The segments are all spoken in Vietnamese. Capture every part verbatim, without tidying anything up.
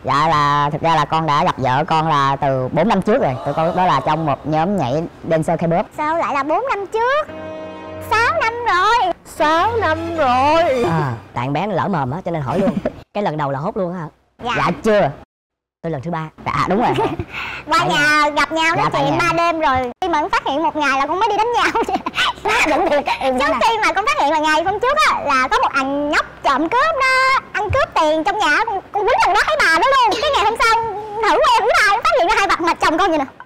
Dạ là thực ra là con đã gặp vợ con là từ bốn năm trước rồi. Tụi con lúc đó là trong một nhóm nhảy dancer K-pop. Sao lại là bốn năm trước? sáu năm rồi. sáu năm rồi. À, tại bé nó lỡ mồm á cho nên hỏi luôn. Cái lần đầu là hốt luôn hả? Dạ. Dạ chưa. Tôi lần thứ ba. Dạ đúng rồi. Qua nhà gặp nhau nói Dạ, chuyện ba đêm rồi. Khi mà con phát hiện một ngày là con mới đi đánh nhau. Vẫn thiệt. Trước khi mà con phát hiện là ngày hôm trước á là có một thằng nhóc trộm cướp đó ăn cướp tiền trong nhà, con, con quýnh thằng đó thấy bà đó luôn. Cái ngày hôm sau thử quay thử lại phát hiện ra hai mặt mặt chồng con vậy nè.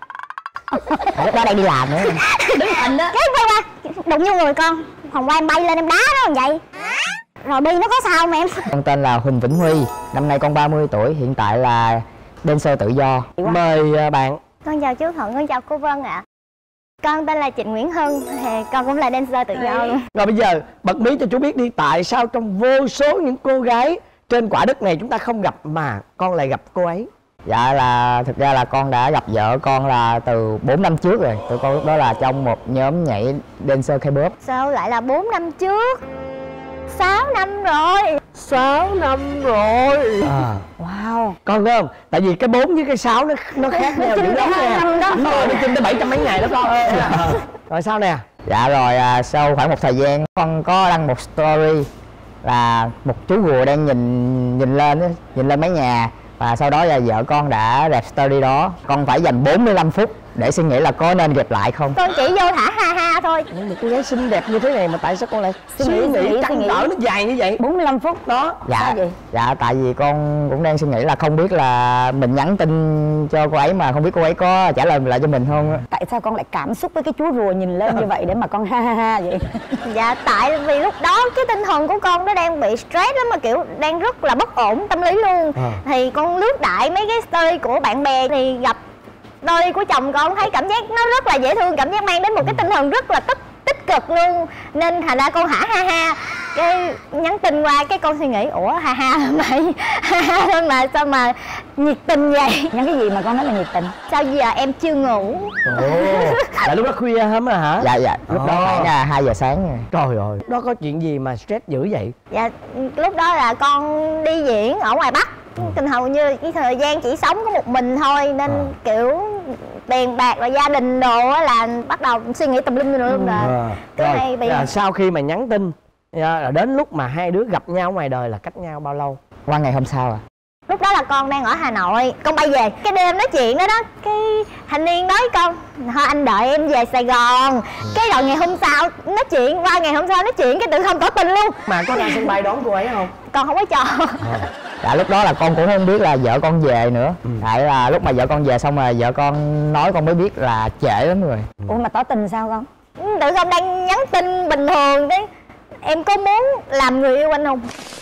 Lúc đó đang đi làm nữa. Đứng hình đó. Cái quay qua đụng vô người con. Hôm qua em bay lên em đá nó làm vậy. Rồi Bi nó có sao không em? Con tên là Huỳnh Vĩnh Huy. Năm nay con ba mươi tuổi. Hiện tại là dancer tự do. Mời bạn. Con chào chú Thuận, con chào cô Vân ạ. Con tên là Trịnh Nguyễn Hưng, thì con cũng là dancer tự do luôn. Rồi bây giờ bật mí cho chú biết đi, tại sao trong vô số những cô gái trên quả đất này chúng ta không gặp mà con lại gặp cô ấy? Dạ là thực ra là con đã gặp vợ con là từ bốn năm trước rồi. Tụi con lúc đó là trong một nhóm nhảy dancer K-pop. Sao lại là bốn năm trước? sáu năm rồi. sáu năm rồi. À. Wow. Con thấy không? Tại vì cái bốn với cái sáu nó nó khác nhau dữ lắm nè. Nó rồi nó chinh tới bảy trăm mấy ngày đó con. À. Rồi sao nè? Dạ rồi à, sau khoảng một thời gian con có đăng một story là một chú rùa đang nhìn nhìn lên nhìn lên mái nhà, và sau đó là vợ con đã rep story đó. Con phải dành bốn mươi lăm phút để suy nghĩ là có nên dẹp lại không. Con chỉ vô thả ha ha thôi. Nhưng mà cô gái xinh đẹp như thế này mà tại sao con lại suy nghĩ trăn trở nó dài như vậy? bốn mươi lăm phút đó. Dạ dạ tại vì con cũng đang suy nghĩ là không biết là mình nhắn tin cho cô ấy mà không biết cô ấy có trả lời lại cho mình không. Tại sao con lại cảm xúc với cái chú rùa nhìn lên như vậy để mà con ha ha ha vậy? Dạ tại vì lúc đó cái tinh thần của con nó đang bị stress lắm, mà kiểu đang rất là bất ổn tâm lý luôn. À. Thì con lướt đại mấy cái story của bạn bè thì gặp story của chồng con, thấy cảm giác nó rất là dễ thương, cảm giác mang đến một cái tinh thần rất là tích tích cực luôn, nên thành ra con hả ha ha. Cái nhắn tin qua cái con suy nghĩ ủa ha ha mày ha ha thôi mà sao mà nhiệt tình vậy. Nhắn cái gì mà con nói là nhiệt tình? Sao giờ em chưa ngủ? Ồ, là lúc đó khuya lắm à hả? Dạ dạ lúc đó khoảng là hai giờ sáng rồi. Trời ơi, đó có chuyện gì mà stress dữ vậy? Dạ lúc đó là con đi diễn ở ngoài Bắc. Tình hầu như cái thời gian chỉ sống có một mình thôi, nên à. kiểu tiền bạc và gia đình đồ á là bắt đầu suy nghĩ tùm lum nữa luôn rồi. À. Rồi, bị... à, sau khi mà nhắn tin à, đến lúc mà hai đứa gặp nhau ngoài đời là cách nhau bao lâu? Qua ngày hôm sau à. Lúc đó là con đang ở Hà Nội, con bay về. Cái đêm nói chuyện đó đó, cái thanh niên nói con thôi anh đợi em về Sài Gòn. Ừ. Cái rồi ngày hôm sau nói chuyện, qua ngày hôm sau nói chuyện, cái tự không tỏ tình luôn. Mà có ra sân bay đón cô ấy không? Con không có cho. À. Dạ lúc đó là con cũng không biết là vợ con về nữa. Ừ. Tại là lúc mà vợ con về xong rồi vợ con nói con mới biết là trễ lắm rồi. Ừ. Ủa mà tỏ tình sao con? Tự không đang nhắn tin bình thường đấy. Em có muốn làm người yêu anh không?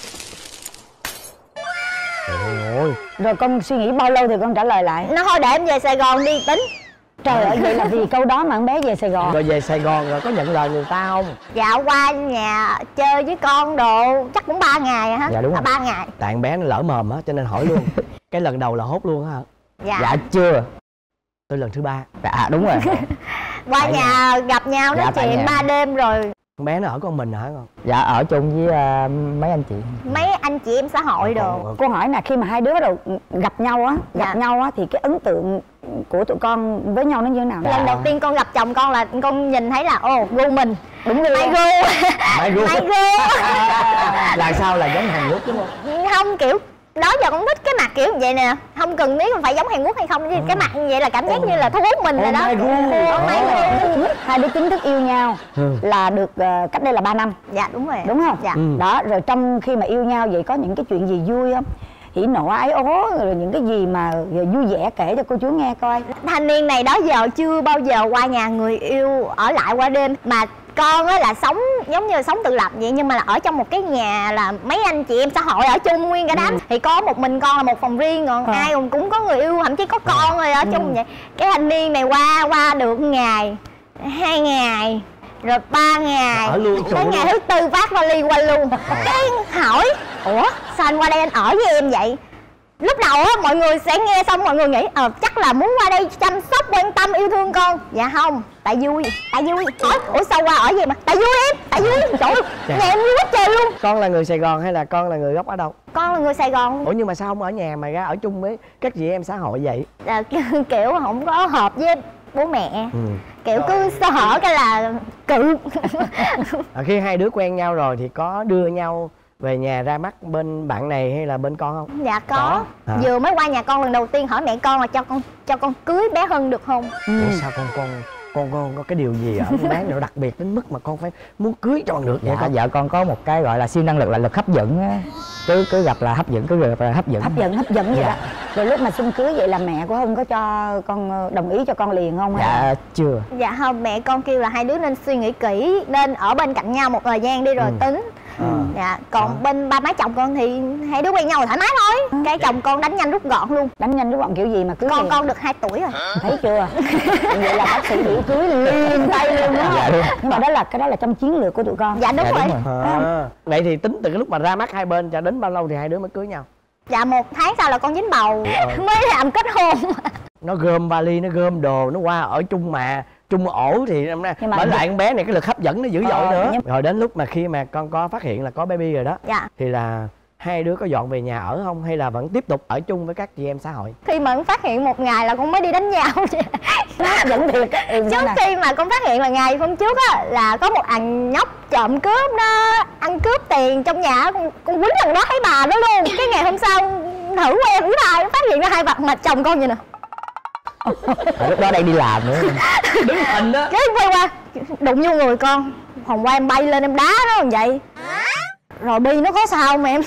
Ôi. Rồi con suy nghĩ bao lâu thì con trả lời lại? Nó thôi để em về Sài Gòn đi tính. Trời ơi, vậy là vì câu đó mà con bé về Sài Gòn. Rồi về Sài Gòn rồi có nhận lời người ta không? Dạo qua nhà chơi với con đồ chắc cũng ba ngày hả? Dạ đúng rồi. À, ba ngày. Tại con bé nó lỡ mồm á cho nên hỏi luôn. Cái lần đầu là hốt luôn hả? Dạ. Dạ chưa. Tôi lần thứ ba. Dạ đúng rồi. Qua tại nhà, nhà gặp nhau nói dạ, chuyện ba đêm rồi. Con bé nó ở con mình hả con? Dạ ở chung với uh, mấy anh chị. Mấy anh chị em xã hội đồ. Cô hỏi là khi mà hai đứa bắt đầu gặp nhau á, gặp dạ. nhau á thì cái ấn tượng của tụi con với nhau nó như thế nào? Dạ. Lần đầu tiên con gặp chồng con là con nhìn thấy là ồ gu mình. Đúng rồi. Mai gu. Mai gu. Mai gu. Là sao, là giống Hàn Quốc đúng không? Không, kiểu đó giờ con thích cái mặt kiểu như vậy nè, không cần biết phải giống Hàn Quốc hay không, chứ cái mặt như vậy là cảm giác như là thu hút mình rồi đó. Hai đứa chính thức yêu nhau ừ. là được uh, cách đây là ba năm. Dạ đúng rồi. Đúng không? Dạ. Ừ. Đó, rồi trong khi mà yêu nhau vậy có những cái chuyện gì vui không? Hỉ nộ ái ố, rồi những cái gì mà vui vẻ kể cho cô chú nghe coi. Thanh niên này đó giờ chưa bao giờ qua nhà người yêu ở lại qua đêm, mà con á là sống giống như sống tự lập vậy, nhưng mà là ở trong một cái nhà là mấy anh chị em xã hội ở chung nguyên cả đám. Ừ. Thì có một mình con là một phòng riêng, còn à. ai cũng cũng có người yêu, thậm chí có con rồi ở chung ừ. vậy. Cái thanh niên này qua qua được ngày, hai ngày, rồi ba ngày, tới ngày thứ tư phát vali qua luôn. À. Cái hỏi ủa sao anh qua đây anh ở với em vậy? Lúc đầu á mọi người sẽ nghe xong mọi người nghĩ ờ chắc là muốn qua đây chăm sóc, quan tâm, yêu thương con. Dạ không, tại vui, tại vui. Hỏi ủa sao qua ở gì mà tại vui em, tại vui. Trời ơi, nhà em vui quá trời luôn. Con là người Sài Gòn hay là con là người gốc ở đâu? con là người Sài Gòn. Ủa nhưng mà sao không ở nhà mà ra ở chung với các chị em xã hội vậy? À, kiểu không có hợp với bố mẹ. Ừ. Kiểu cứ sơ hở cái là cự. À, khi hai đứa quen nhau rồi thì có đưa nhau về nhà ra mắt bên bạn này hay là bên con không? Dạ có, có. À. Vừa mới qua nhà con lần đầu tiên hỏi mẹ con là cho con cho con cưới bé Hân được không? Ừ. Ủa sao con con con con có cái điều gì ở bé nào đặc biệt đến mức mà con phải muốn cưới cho được vậy? Dạ, con vợ con có một cái gọi là siêu năng lực là lực hấp dẫn á. Cứ cứ gặp là hấp dẫn, cứ gặp là hấp dẫn. Hấp dẫn, hấp dẫn vậy Dạ. đó. Rồi lúc mà xin cưới vậy là mẹ của Hân có cho con đồng ý cho con liền không? hay là- Dạ chưa. Dạ không, mẹ con kêu là hai đứa nên suy nghĩ kỹ, nên ở bên cạnh nhau một thời gian đi rồi Ừ. tính. Ừ. Dạ, còn bên ba má chồng con thì hai đứa quen nhau thoải mái thôi. Cái chồng con đánh nhanh rút gọn luôn. Đánh nhanh rút gọn kiểu gì mà cưới Con liền? con được hai tuổi rồi. Thấy chưa? Vậy là bác sĩ biểu cưới liền tay luôn đó. Dạ đúng. Nhưng mà đó là cái đó là trong chiến lược của tụi con. Dạ đúng Dạ, rồi. đúng rồi. À. Vậy thì tính từ cái lúc mà ra mắt hai bên cho đến bao lâu thì hai đứa mới cưới nhau? Dạ một tháng sau là con dính bầu mới làm kết hôn. Nó gom vali, nó gom đồ, nó qua ở chung mà chung ổ thì năm nay Nhưng mà- bởi lại con bé này cái lực hấp dẫn nó dữ dội Ờ, nữa. nhưng- Rồi đến lúc mà khi mà con có phát hiện là có baby rồi đó, Dạ. thì là hai đứa có dọn về nhà ở không hay là vẫn tiếp tục ở chung với các chị em xã hội? Khi mà con phát hiện một ngày là con mới đi đánh nhau. Nó hấp dẫn thiệt á. Ừ, Trước nè. khi mà con phát hiện là ngày hôm trước á là có một thằng nhóc trộm cướp, nó ăn cướp tiền trong nhà, con, con quýnh thằng đó thấy bà đó luôn. Cái ngày hôm sau thử quen với ai phát hiện ra hai vật mặt chồng con vậy nè. Ở lúc đó đang đi làm nữa. Đứng hình đó. Cái quay qua đụng vô người con, hôm qua em bay lên em đá nó làm vậy. Rồi Bi nó có sao mà em?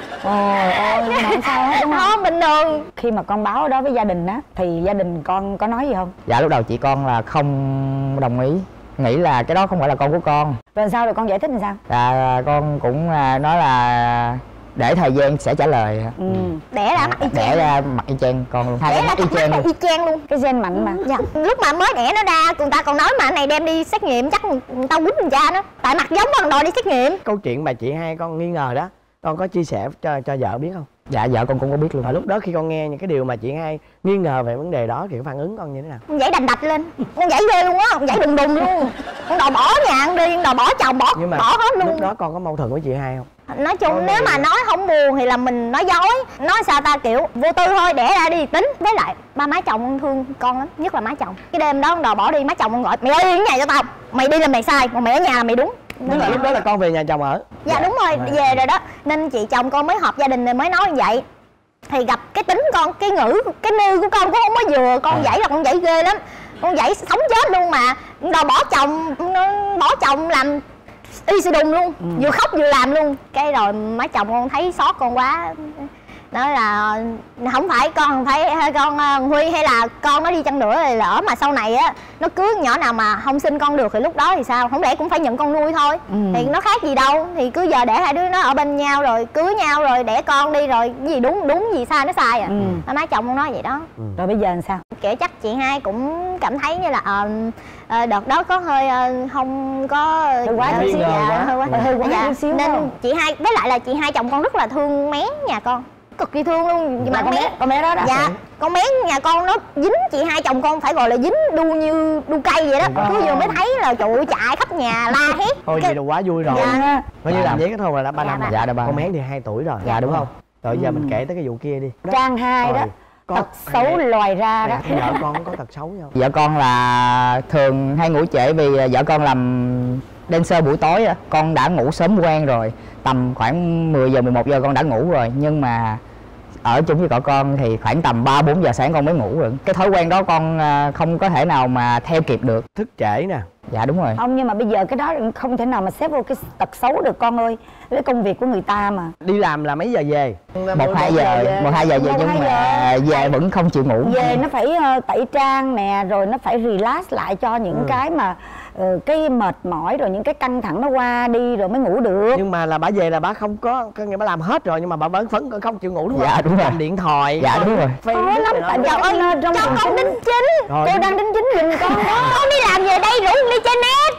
Ôi ôi, nhưng mà không sao hết đúng không? Nó bình thường. Khi mà con báo đó với gia đình á thì gia đình con có nói gì không? Dạ lúc đầu chị con là không đồng ý, nghĩ là cái đó không phải là con của con. Rồi sao rồi con giải thích làm sao? Dạ con cũng à, nói là để thời gian sẽ trả lời. Ừ. Đẻ ra mặt y Đẻ chang. ra mặt y chang con luôn, hai Đẻ cái ra mắt y cặp chang mắt luôn. y chang luôn. Cái gen mạnh mà. Dạ, lúc mà mới đẻ nó ra, người ta còn nói mà anh này đem đi xét nghiệm chắc người ta quýnh người cha nó. Tại mặt giống con đòi đi xét nghiệm. Câu chuyện mà chị hai con nghi ngờ đó, con có chia sẻ cho cho vợ biết không? Dạ vợ con cũng có biết luôn. Và lúc đó khi con nghe những cái điều mà chị hai nghi ngờ về vấn đề đó thì phản ứng con như thế nào? Con nhảy đành đạch lên. Con nhảy ghê luôn á, con nhảy đùng đùng luôn. Con đòi bỏ nhà con đi, con đòi bỏ chồng, bỏ Nhưng mà bỏ hết lúc luôn. đó con có mâu thuẫn với chị hai không? Nói chung Con nếu này- mà nói không buồn thì là mình nói dối. Nói sao ta, kiểu vô tư thôi, đẻ ra đi tính. Với lại ba má chồng con thương con lắm, nhất là má chồng. Cái đêm đó con đòi bỏ đi, má chồng con gọi mày ở yên nhà cho tao. Mày đi là mày sai, còn mày ở nhà là mày đúng. Nhưng mà lúc đó là con về nhà chồng ở. Dạ đúng rồi, về rồi đó. Nên chị chồng con mới họp gia đình rồi mới nói như vậy. Thì gặp cái tính con, cái ngữ, cái nư của con cũng không có vừa. Con dãy là con dãy ghê lắm. Con dãy sống chết luôn mà. Đòi bỏ chồng, bỏ chồng làm y xì đùng luôn. Vừa khóc vừa làm luôn. Cái rồi má chồng con thấy xót con quá, nói là không phải con phải con uh, Huy hay là con nó đi chăng nữa thì lỡ mà sau này á nó cưới nhỏ nào mà không sinh con được thì lúc đó thì sao, không lẽ cũng phải nhận con nuôi thôi. Ừ. Thì nó khác gì đâu, thì cứ giờ để hai đứa nó ở bên nhau rồi cưới nhau rồi đẻ con đi rồi cái gì đúng đúng gì sai nó sai à. Ừ. Má chồng con nói vậy đó. Rồi bây giờ làm sao? Kiểu chắc chị hai cũng cảm thấy như là ờ, ờ, đợt đó có hơi ờ, không có Hơi quá ờ, nghi xíu- ngờ dạ, quá. hơi quá, Hơi quá dạ, chút xíu nên không? chị hai với lại là chị hai chồng con rất là thương mén nhà con, cực kỳ thương luôn. Mà con bé con bé đó đó. dạ con mén nhà con nó dính chị hai chồng con phải gọi là dính đu như đu cây vậy đó. Ờ. Cứ vừa mới thấy là trời ơi, chạy khắp nhà la hét. Thôi Cái- vậy là quá vui rồi. Dạ. Coi như Ba làm năm. giấy kết hôn là đã ba Dạ, năm ba rồi. Dạ, đã ba Con năm. Mén thì hai tuổi rồi. Dạ, đúng đúng không? Rồi giờ mình kể tới cái vụ kia đi. Trang hai đó. Rồi, có- Tật xấu loài ra đó. Vợ con có tật xấu không? Vợ con là thường hay ngủ trễ vì vợ con làm dancer buổi tối á. Con đã ngủ sớm quen rồi, tầm khoảng mười giờ mười một giờ con đã ngủ rồi, nhưng mà ở chung với cậu con thì khoảng tầm ba bốn giờ sáng con mới ngủ rồi. Cái thói quen đó con à, không có thể nào mà theo kịp được. Thức trễ nè. Dạ đúng rồi. Không, nhưng mà bây giờ cái đó không thể nào mà xếp vô cái tật xấu được con ơi. Cái công việc của người ta mà. Đi làm là mấy giờ về? Một hai giờ, về. một hai giờ về Một, nhưng hai mà về vẫn không chịu ngủ. Về nó phải ờ, tẩy trang nè, rồi nó phải relax lại cho những Ừ. cái mà ờ, cái mệt mỏi rồi những cái căng thẳng nó qua đi rồi mới ngủ được. Nhưng mà là bà về là bà không có, có nghĩa bà làm hết rồi nhưng mà bà vẫn phấn không chịu ngủ đúng không? Dạ, đúng rồi. Cầm điện thoại. Dạ, đúng rồi. Facebook Khó lắm, này nọ. tại Trời ơi, Nó trong cho phòng con chính. đính chính. Rồi. Cô đang đính chính giùm con đó. Con đi làm về đây rủ con đi chơi net.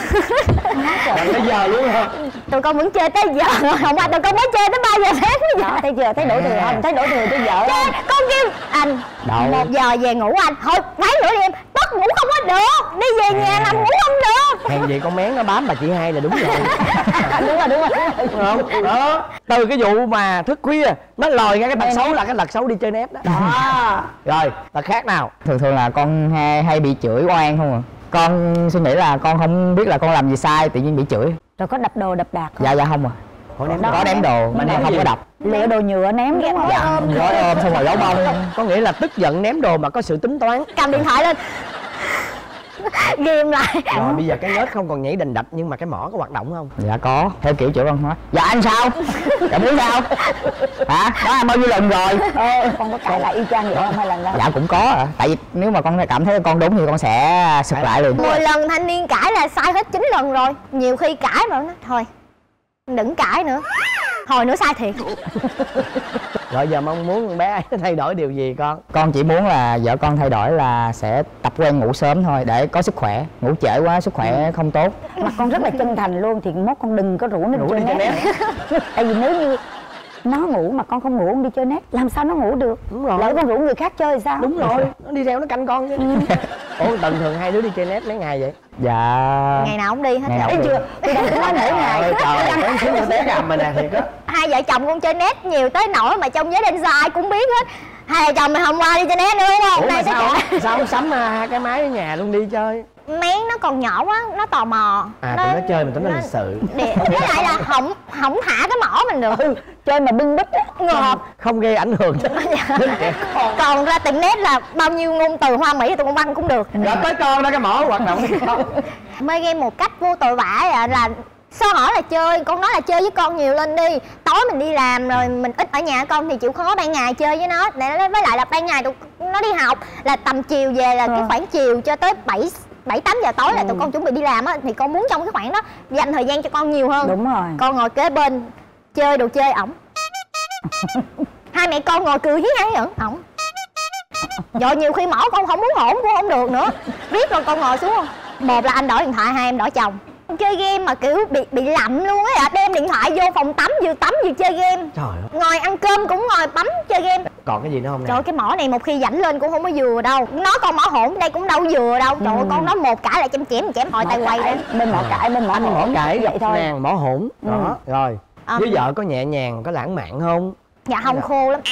Làm tới giờ luôn hả? Tụi con vẫn chơi tới giờ. Không phải tụi con mới chơi tới ba giờ sáng bây giờ. Đó, thấy chưa? Thấy đổ thừa không? Thấy đổ thừa cho vợ Chơi, không? con kêu anh Đâu. một giờ về ngủ anh thôi mấy nữa đi em, tất ngủ không có được, đi về nhà nằm ngủ không được. Hèn vậy con mén nó bám bà chị hai là đúng rồi. Đúng rồi, đúng rồi. Đúng không? Đó. Từ cái vụ mà thức khuya nó lòi ra cái tật xấu là cái tật xấu đi chơi net đó. Đó. Rồi, tật khác nào? Thường thường là con hay, hay bị chửi oan không à. Con suy nghĩ là con không biết là con làm gì sai, tự nhiên bị chửi. Rồi có đập đồ đập đạc không? Dạ dạ không à. Có ném Có ném đồ mà ném không có đập. Lựa đồ nhựa ném đúng không? Dạ, gói ôm xong rồi giấu bông. Có nghĩa là tức giận ném đồ mà có sự tính toán. Cầm điện thoại lên ghim lại. Rồi bây giờ cái nết không còn nhảy đành đạch nhưng mà cái mỏ có hoạt động không? Dạ có, theo kiểu chửi văn hóa. Dạ anh sao? Dạ muốn sao? Hả? Đó anh bao nhiêu lần rồi? Ờ, con có cãi lại y chang vậy không hay là đâu? Dạ cũng có ạ. Tại vì nếu mà con cảm thấy con đúng thì con sẽ sực lại liền. Mười lần thanh niên cãi là sai hết chín lần rồi. Nhiều khi cãi mà nó thôi đừng cãi nữa, hồi nữa sai thiệt. Rồi giờ mong muốn con bé thay đổi điều gì con? Con chỉ muốn là vợ con thay đổi là sẽ tập quen ngủ sớm thôi để có sức khỏe. Ngủ trễ quá sức khỏe không tốt. Mà con rất là chân thành luôn thì mốt con đừng có rủ nó đi chơi net. Tại vì nếu như nó ngủ mà con không ngủ con đi chơi net làm sao nó ngủ được? Đúng rồi. Lỡ con rủ người khác chơi thì sao? Đúng rồi, nó đi theo nó canh con chứ. Ủa Tần thường hai đứa đi chơi net mấy ngày vậy? Dạ Ngày nào cũng đi hết. Ngày nào Thấy cũng chưa? Tôi đang tính nói mỗi ngày. Ôi trời, có xíu té gầm mà nè thiệt á. Hai vợ chồng con chơi net nhiều tới nỗi mà trong giới đen ai cũng biết hết. Hai vợ chồng mày hôm qua đi chơi net nữa đúng không? Ủa mà Nay sao, sẽ sao không sắm hai cái máy ở nhà luôn đi chơi? Mén nó còn nhỏ quá, nó tò mò. À tụi nó chơi mà tụi nó lịch sự. Để, với lại là không không thả cái mỏ mình được. Ừ, chơi mà bưng bít á. Ngọt. Không gây ảnh hưởng đến trẻ con. Còn ra tiệm net là bao nhiêu ngôn từ hoa mỹ thì tụi con văn cũng được. Rồi tới con đó cái mỏ hoạt động hay không? Mê game một cách vô tội vạ là, là sao hỏi là chơi, con nói là chơi với con nhiều lên đi. Tối mình đi làm rồi mình ít ở nhà con thì chịu khó ban ngày chơi với nó. Để với lại là ban ngày tụi nó đi học là tầm chiều về là cái khoảng chiều cho tới bảy bảy tám giờ tối là tụi con chuẩn bị đi làm á, thì con muốn trong cái khoảng đó dành thời gian cho con nhiều hơn. Đúng rồi. Con ngồi kế bên chơi đồ chơi ổng. Hai mẹ con ngồi cười hí hái ẩn ổng. Rồi nhiều khi mỏ con không muốn hổn cũng không được nữa. Biết rồi con ngồi xuống không? Một là anh đổi điện thoại, hai em đổi chồng. Chơi game mà kiểu bị bị lậm luôn á, đem điện thoại vô phòng tắm vừa tắm vừa chơi game. Trời ơi. Ngồi ăn cơm cũng ngồi bấm chơi game. Còn cái gì nữa không nè? Trời ơi, cái mỏ này một khi rảnh lên cũng không có vừa đâu. Nó con mỏ hổn đây cũng đâu vừa đâu. Trời ơi, con nó một cãi lại chém chém chém hồi tay quay lên. Bên mỏ cãi bên mỏ Anh mỏ cãi vậy thôi. nàng mỏ hổn đó. Rồi À, với vợ có nhẹ nhàng có lãng mạn không? dạ không, khô lắm.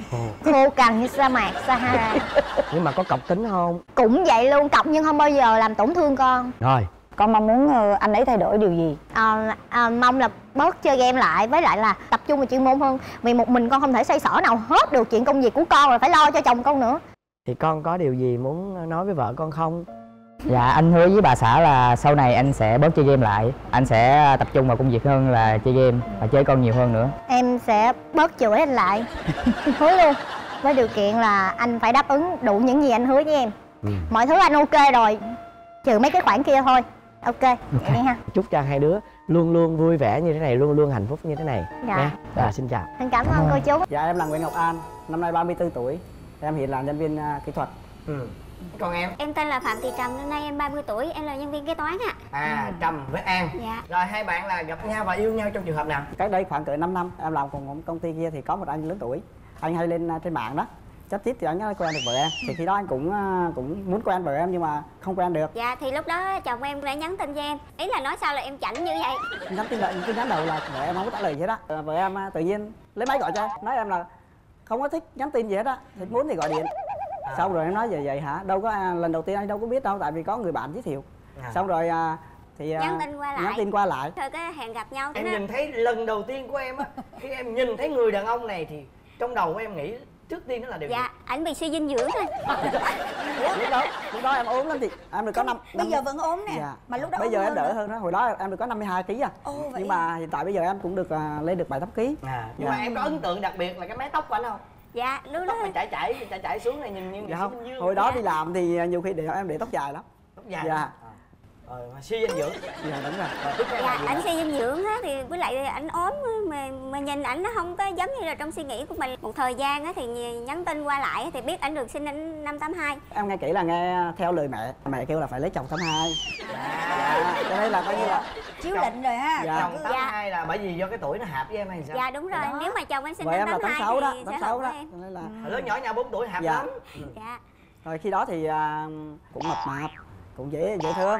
Khô cằn như sa mạc Sahara. Nhưng mà có cọc tính không? Cũng vậy luôn, cọc nhưng không bao giờ làm tổn thương con. Rồi Con mong muốn ờ, anh ấy thay đổi điều gì? À, à, mong là bớt chơi game lại, với lại là tập trung vào chuyên môn hơn. Vì một mình con không thể xoay sở nào hết được chuyện công việc của con, rồi phải lo cho chồng con nữa. thì con có điều gì muốn nói với vợ con không? Dạ anh hứa với bà xã là sau này anh sẽ bớt chơi game lại. Anh sẽ tập trung vào công việc hơn là chơi game và chơi con nhiều hơn nữa. Em sẽ bớt chửi anh lại. Hứa luôn. Với điều kiện là anh phải đáp ứng đủ những gì anh hứa với em. Ừ. Mọi thứ anh ok rồi, trừ mấy cái khoản kia thôi. Ok, vậy đi ha. Chúc cho hai đứa luôn luôn vui vẻ như thế này, luôn luôn hạnh phúc như thế này. Dạ. Nha. Dạ, xin chào. Anh cảm ơn cô chú. Dạ em là Nguyễn Ngọc An, năm nay ba mươi tư tuổi. Em hiện là nhân viên uh, kỹ thuật. Ừ. Còn em? Em tên là Phạm Thị Trầm, năm nay em ba mươi tuổi, em là nhân viên kế toán ạ. À, Trầm với An. Dạ. Rồi hai bạn là gặp nhau và yêu nhau trong trường hợp nào? Cách đây khoảng cỡ năm năm, em làm cùng một công ty kia thì có một anh lớn tuổi. Anh hay lên uh, trên mạng đó. Chắc chít thì anh ấy quen được vợ em. Thì khi đó anh cũng uh, cũng muốn quen vợ em nhưng mà không quen được. Dạ, thì lúc đó chồng em đã nhắn tin cho em. Ý là nói sao là em chảnh như vậy. Nhắn tin lại, tin nhắn đầu là vợ em không có trả lời gì hết á. Uh, vợ em uh, tự nhiên lấy máy gọi cho em, nói em là không có thích nhắn tin gì hết á, thì muốn thì gọi điện. À. Xong rồi em nói vậy vậy hả? Đâu có à, lần đầu tiên anh đâu có biết đâu, tại vì có người bạn giới thiệu. À. Xong rồi à, thì à, nhắn tin qua lại. Nhắn tin qua lại. Thôi cái hẹn gặp nhau. Em đó. nhìn thấy lần đầu tiên của em á, khi em nhìn thấy người đàn ông này thì trong đầu của em nghĩ trước tiên đó là điều Dạ, gì? ảnh bị suy dinh dưỡng thôi. lúc đó lúc đó em ốm lắm thì em được có năm. Bây giờ vẫn ốm nè. Dạ. Mà lúc đó bây giờ ốm em đỡ nữa. hơn đó. Hồi đó em được có năm mươi hai ký à. Ồ, vậy nhưng à? mà hiện tại bây giờ em cũng được à, lên được bảy tám ký. À, nhưng Dạ. mà em có ấn tượng đặc biệt là cái mái tóc của anh không? Dạ, lúc đó Tóc mà chảy chảy chảy chảy xuống này nhìn như Dạ nghệ sĩ không. Minh Dương. Hồi đó Dạ. đi làm thì nhiều khi để em để tóc dài lắm. Tóc dài. Dạ. À. Rồi mà suy dinh dưỡng. Dạ đúng rồi. Rồi tiếp theo là dạ, gì ảnh nữa? suy dinh dưỡng á, thì với lại ảnh ốm mà mà nhìn ảnh nó không có giống như là trong suy nghĩ của mình. Một thời gian á thì nhắn tin qua lại thì biết ảnh được sinh năm năm tám hai. Em nghe kỹ là nghe theo lời mẹ, mẹ kêu là phải lấy chồng tám hai. Dạ. Cho nên là coi như là Chiếu lệnh rồi ha. Dạ. Chồng tám Dạ. hai là bởi vì do cái tuổi nó hợp với em hay sao? Dạ đúng rồi, Đó. nếu mà chồng anh sinh vợ năm em là tám tám hai sáu đó, thì tám sẽ sáu hợp đó. với em. Cho nên là Hồi lớn nhỏ nhau bốn tuổi hợp Dạ. lắm. Dạ. rồi khi đó thì à, cũng mập mạp, cũng dễ dễ thương.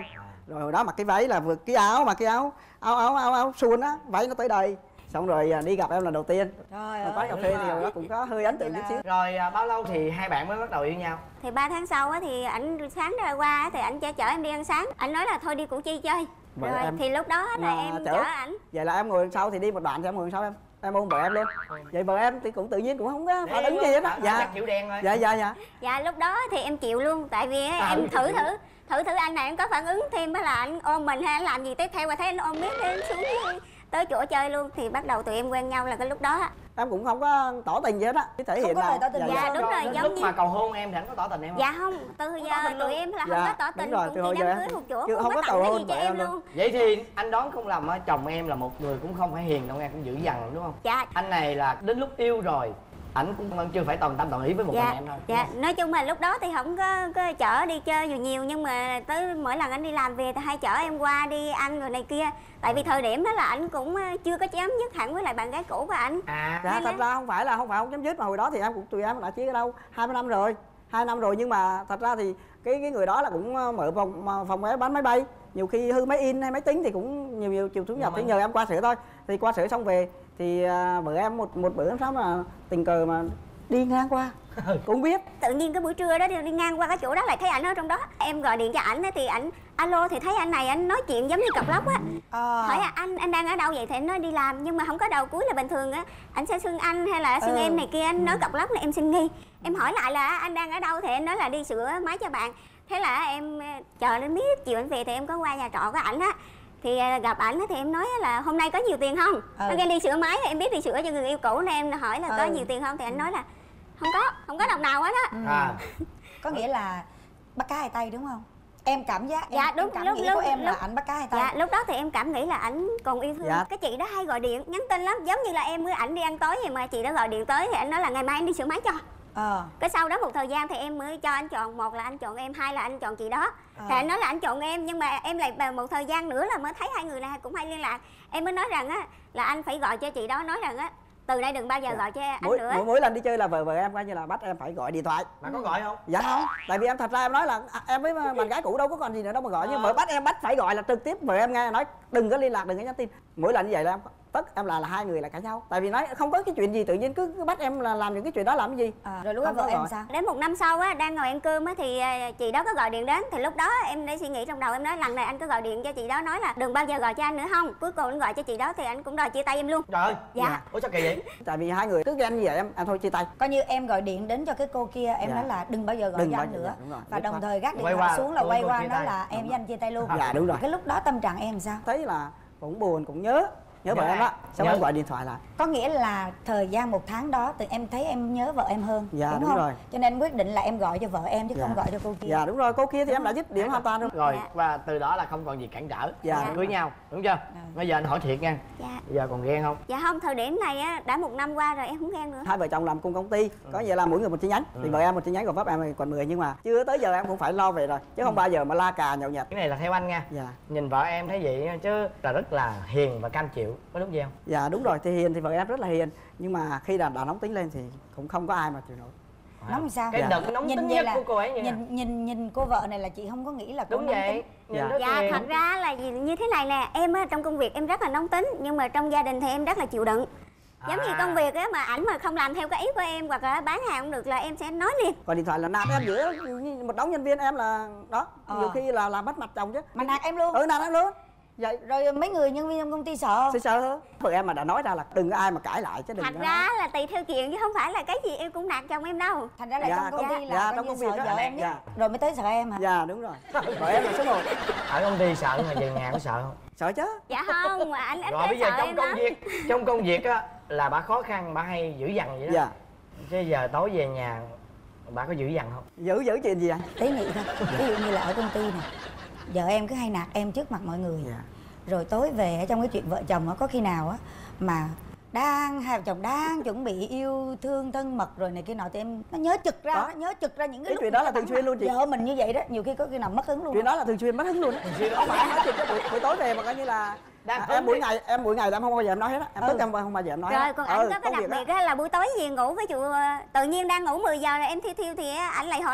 Rồi hồi đó mặc cái váy là vừa cái áo mà cái áo áo áo áo, áo suôn á, váy nó tới đây. Xong rồi à, đi gặp em lần đầu tiên. Trời Ở quán cà phê thì hồi đó cũng có hơi ấn tượng chút xíu. Rồi à, bao lâu thì hai bạn mới bắt đầu yêu nhau? Thì ba tháng sau á thì ảnh sáng ra qua á, thì ảnh chở chở em đi ăn sáng. Ảnh nói là thôi đi Củ Chi chơi. Vợ Rồi em thì lúc đó là là em chở. chở ảnh. Vậy là em ngồi sau thì đi một đoạn thì em ngồi sau em. Em ôm vợ em luôn. Vậy vợ em thì cũng tự nhiên cũng không có phản ứng gì hết á. Dạ, kiểu đen thôi. Dạ dạ dạ. Dạ lúc đó thì em chịu luôn. Tại vì á, À, em ừ, thử chịu. thử Thử thử anh này em có phản ứng thêm á là anh ôm mình hay anh làm gì tiếp theo, và thấy anh ôm miết em xuống tới chỗ chơi luôn. Thì bắt đầu tụi em quen nhau là cái lúc đó á. Em cũng không có tỏ tình gì hết á. Chỉ thể Không hiện có là lời tỏ tình dạ, gì. Dạ dạ. đúng rồi, Đến giống lúc như mà cầu hôn em thì anh có tỏ tình em không? dạ không, từ giờ tụi em là không Dạ, có tỏ tình, đúng rồi, cũng từ hồi chỉ giờ đám em cưới một chỗ, chưa- không không có có tặng cầu cái hôn gì cho vợ em em luôn. luôn. Vậy thì anh đoán không lầm á, chồng em là một người cũng không phải hiền đâu nghe, cũng dữ dằn đúng không? Dạ. Anh này là đến lúc yêu rồi ảnh cũng chưa phải toàn tâm toàn ý với một Dạ, mình em thôi. dạ. Nói chung là lúc đó thì không có, có chở đi chơi nhiều nhiều, nhưng mà tới mỗi lần anh đi làm về thì hay chở em qua đi ăn rồi này kia. Tại vì thời điểm đó là anh cũng chưa có chấm dứt hẳn với lại bạn gái cũ của anh. À, Dạ Nên thật là- ra không phải là không phải không chấm dứt, mà hồi đó thì em cũng tụi em đã chia ở đâu hai mươi năm rồi. Hai năm rồi, nhưng mà thật ra thì cái cái người đó là cũng mở phòng phòng vé bán máy bay. Nhiều khi hư máy in hay máy tính thì cũng nhiều nhiều chiều xuống nhập, thì nhờ em qua sửa thôi. Thì qua sửa xong về thì à, vợ em một một bữa hôm sau mà tình cờ mà đi ngang qua cũng biết. Tự nhiên cái buổi trưa đó đi, đi ngang qua cái chỗ đó lại thấy ảnh ở trong đó. Em gọi điện cho ảnh á, thì ảnh alo thì thấy anh này anh nói chuyện giống như cọc lóc á. Ờ. Hỏi là anh anh đang ở đâu vậy, thì anh nói đi làm, nhưng mà không có đầu cuối là bình thường á. Anh sẽ xưng anh hay là xưng Ừ. em này kia, anh nói cọc lóc là em xin nghi. Em hỏi lại là anh đang ở đâu thì anh nói là đi sửa máy cho bạn. Thế là em chờ đến biết chiều anh về thì em có qua nhà trọ của ảnh á. Thì à, gặp ảnh á thì em nói là hôm nay có nhiều tiền không? Ừ. Nó kêu đi sửa máy, em biết đi sửa cho người yêu cũ nên em hỏi là có Ừ. nhiều tiền không, thì anh nói là không có, không có đồng nào hết á. à. Có nghĩa là bắt cá hai tay đúng không? Em cảm giác em, Dạ, em đúng, cảm lúc- nghĩ lúc- của em là lúc- ảnh bắt cá hai tay. Dạ lúc đó thì em cảm nghĩ là ảnh còn yêu thương. Dạ. Cái chị đó hay gọi điện nhắn tin lắm, giống như là em với ảnh đi ăn tối vậy mà chị đó gọi điện tới thì anh nói là ngày mai anh đi sửa máy cho. Ờ. Cái sau đó một thời gian thì em mới cho anh chọn, một là anh chọn em, hai là anh chọn chị đó. Ờ. Thì anh nói là anh chọn em, nhưng mà em lại một thời gian nữa là mới thấy hai người này cũng hay liên lạc. Em mới nói rằng á là anh phải gọi cho chị đó, nói rằng á từ đây đừng bao giờ gọi cho anh Mỗi, nữa. mỗi mỗi lần đi chơi là vợ vợ em coi như là bắt em phải gọi điện thoại. Mà có gọi không? Dạ không, tại vì em thật ra em nói là à, em với bạn gái cũ đâu có còn gì nữa đâu mà gọi, nhưng Ờ. vợ bắt em bắt phải gọi là trực tiếp vợ em nghe nói đừng có liên lạc, đừng có nhắn tin. Mỗi lần như vậy là em tất em là là hai người là cãi nhau, tại vì nói không có cái chuyện gì tự nhiên cứ, cứ bắt em là làm những cái chuyện đó làm cái gì. À, rồi lúc đó Không vợ có em gọi. sao? Đến một năm sau á, đang ngồi ăn cơm á thì à, chị đó có gọi điện đến. Thì lúc đó em đã suy nghĩ trong đầu, em nói lần này anh cứ gọi điện cho chị đó nói là đừng bao giờ gọi cho anh nữa không. Cuối cùng anh gọi cho chị đó thì anh cũng đòi chia tay em luôn. Trời ơi. Dạ. Ủa sao kỳ vậy? Tại vì hai người cứ ghen như vậy em em thôi chia tay. Coi như em gọi điện đến cho cái cô kia, em Dạ. nói là đừng bao giờ gọi Đừng cho bao anh giờ, nữa. đúng rồi, Và dứt đồng khoát. thời gác điện Quay thoại qua, xuống là cô- quay cô qua chia nói tay. là em với anh chia tay luôn. Dạ đúng rồi. Cái lúc đó tâm trạng em sao? Thấy là cũng buồn cũng nhớ nhớ vợ Nhớ em đó, ai? xong Nhớ. em gọi điện thoại lại. Có nghĩa là thời gian một tháng đó thì em thấy em nhớ vợ em hơn, Dạ, đúng đúng không? rồi. Cho nên em quyết định là em gọi cho vợ em chứ Dạ. không gọi cho cô kia. Dạ đúng rồi, cô kia thì em đã dứt điểm hoàn toàn rồi. Rồi Dạ. và từ đó là không còn gì cản trở. Dạ. Cưới nhau, đúng chưa? Bây giờ anh hỏi thiệt nha. Dạ. Bây giờ còn ghen không? Dạ không, thời điểm này á đã một năm qua rồi em không ghen nữa. Hai vợ chồng làm cùng công ty, có nghĩa là mỗi người một chi nhánh. Thì vợ em một chi nhánh, còn pháp em còn mười, nhưng mà chưa tới giờ em cũng phải lo về rồi, chứ không bao giờ mà la cà nhậu nhẹt. Cái này là theo anh nha. Dạ. Nhìn vợ em thấy vậy chứ là rất là hiền và cam chịu, có đúng gì không? Dạ đúng rồi, thì hiền thì vợ em rất là hiền, nhưng mà khi là đã nóng tính lên thì cũng không có ai mà chịu nổi. Nóng làm sao? Cái Dạ. đợt nóng Nhìn tính vậy nhất là- của cô ấy như nào? Nhìn nhìn nhìn cô vợ này là chị không có nghĩ là cô Đúng nóng vậy. tính. Nhìn Dạ. rất Dạ hiền. thật ra là gì- như thế này nè, em á trong công việc em rất là nóng tính, nhưng mà trong gia đình thì em rất là chịu đựng. Giống như À. công việc á mà ảnh mà không làm theo cái ý của em hoặc là bán hàng không được là em sẽ nói liền. Còn điện thoại là nạt em giữa một đống nhân viên em là đó, Ờ. nhiều khi là làm mất mặt chồng chứ. Mà nạt em luôn. Ừ, nạt em luôn. Vậy Rồi mấy người nhân viên trong công ty sợ không? sẽ sợ hơn. Vợ em mà đã nói ra là đừng có ai mà cãi lại chứ đừng Thật có ra là tùy theo chuyện chứ không phải là cái gì em cũng nạt chồng em đâu. Thành ra là Dạ, trong công công- ty dạ, là trong coi công như việc sợ đó. vợ em nhất. Dạ. Rồi mới tới sợ em hả? Dạ đúng rồi. Vợ em là số một. Ở công ty sợ mà về nhà có sợ không? Sợ chứ. Dạ không, mà anh ít Rồi có bây giờ sợ trong em công lắm. việc, trong công việc á là bà khó khăn, bà hay dữ dằn vậy đó. Dạ. Chứ giờ tối về nhà bà có dữ dằn không? Giữ giữ chuyện gì vậy? Tế nhị thôi. Ví dụ như là ở công ty này, vợ em cứ hay nạt em trước mặt mọi người. Dạ. Rồi tối về ở trong cái chuyện vợ chồng á, có khi nào á mà đang hai vợ chồng đang chuẩn bị yêu thương thân mật rồi này kia nọ thì em nó nhớ trực ra, Đó. nó nhớ trực ra những cái, Cái lúc chuyện đó mà là nó thường xuyên luôn chị. vợ mình như vậy đó, nhiều khi có khi nào mất hứng luôn. Chuyện đó là thường xuyên mất hứng luôn á. Không phải em nói chuyện cho buổi, buổi tối về mà coi như là Đang à, hứng em mỗi đi. ngày em mỗi ngày là em không bao giờ em nói hết á. Em Ừ. tức em không bao giờ em nói Rồi hết. còn Ừ, anh có cái công đặc việc á. biệt á là buổi tối về ngủ với chủ tự nhiên đang ngủ mười giờ rồi em thiêu thiêu thì á, anh lại hỏi là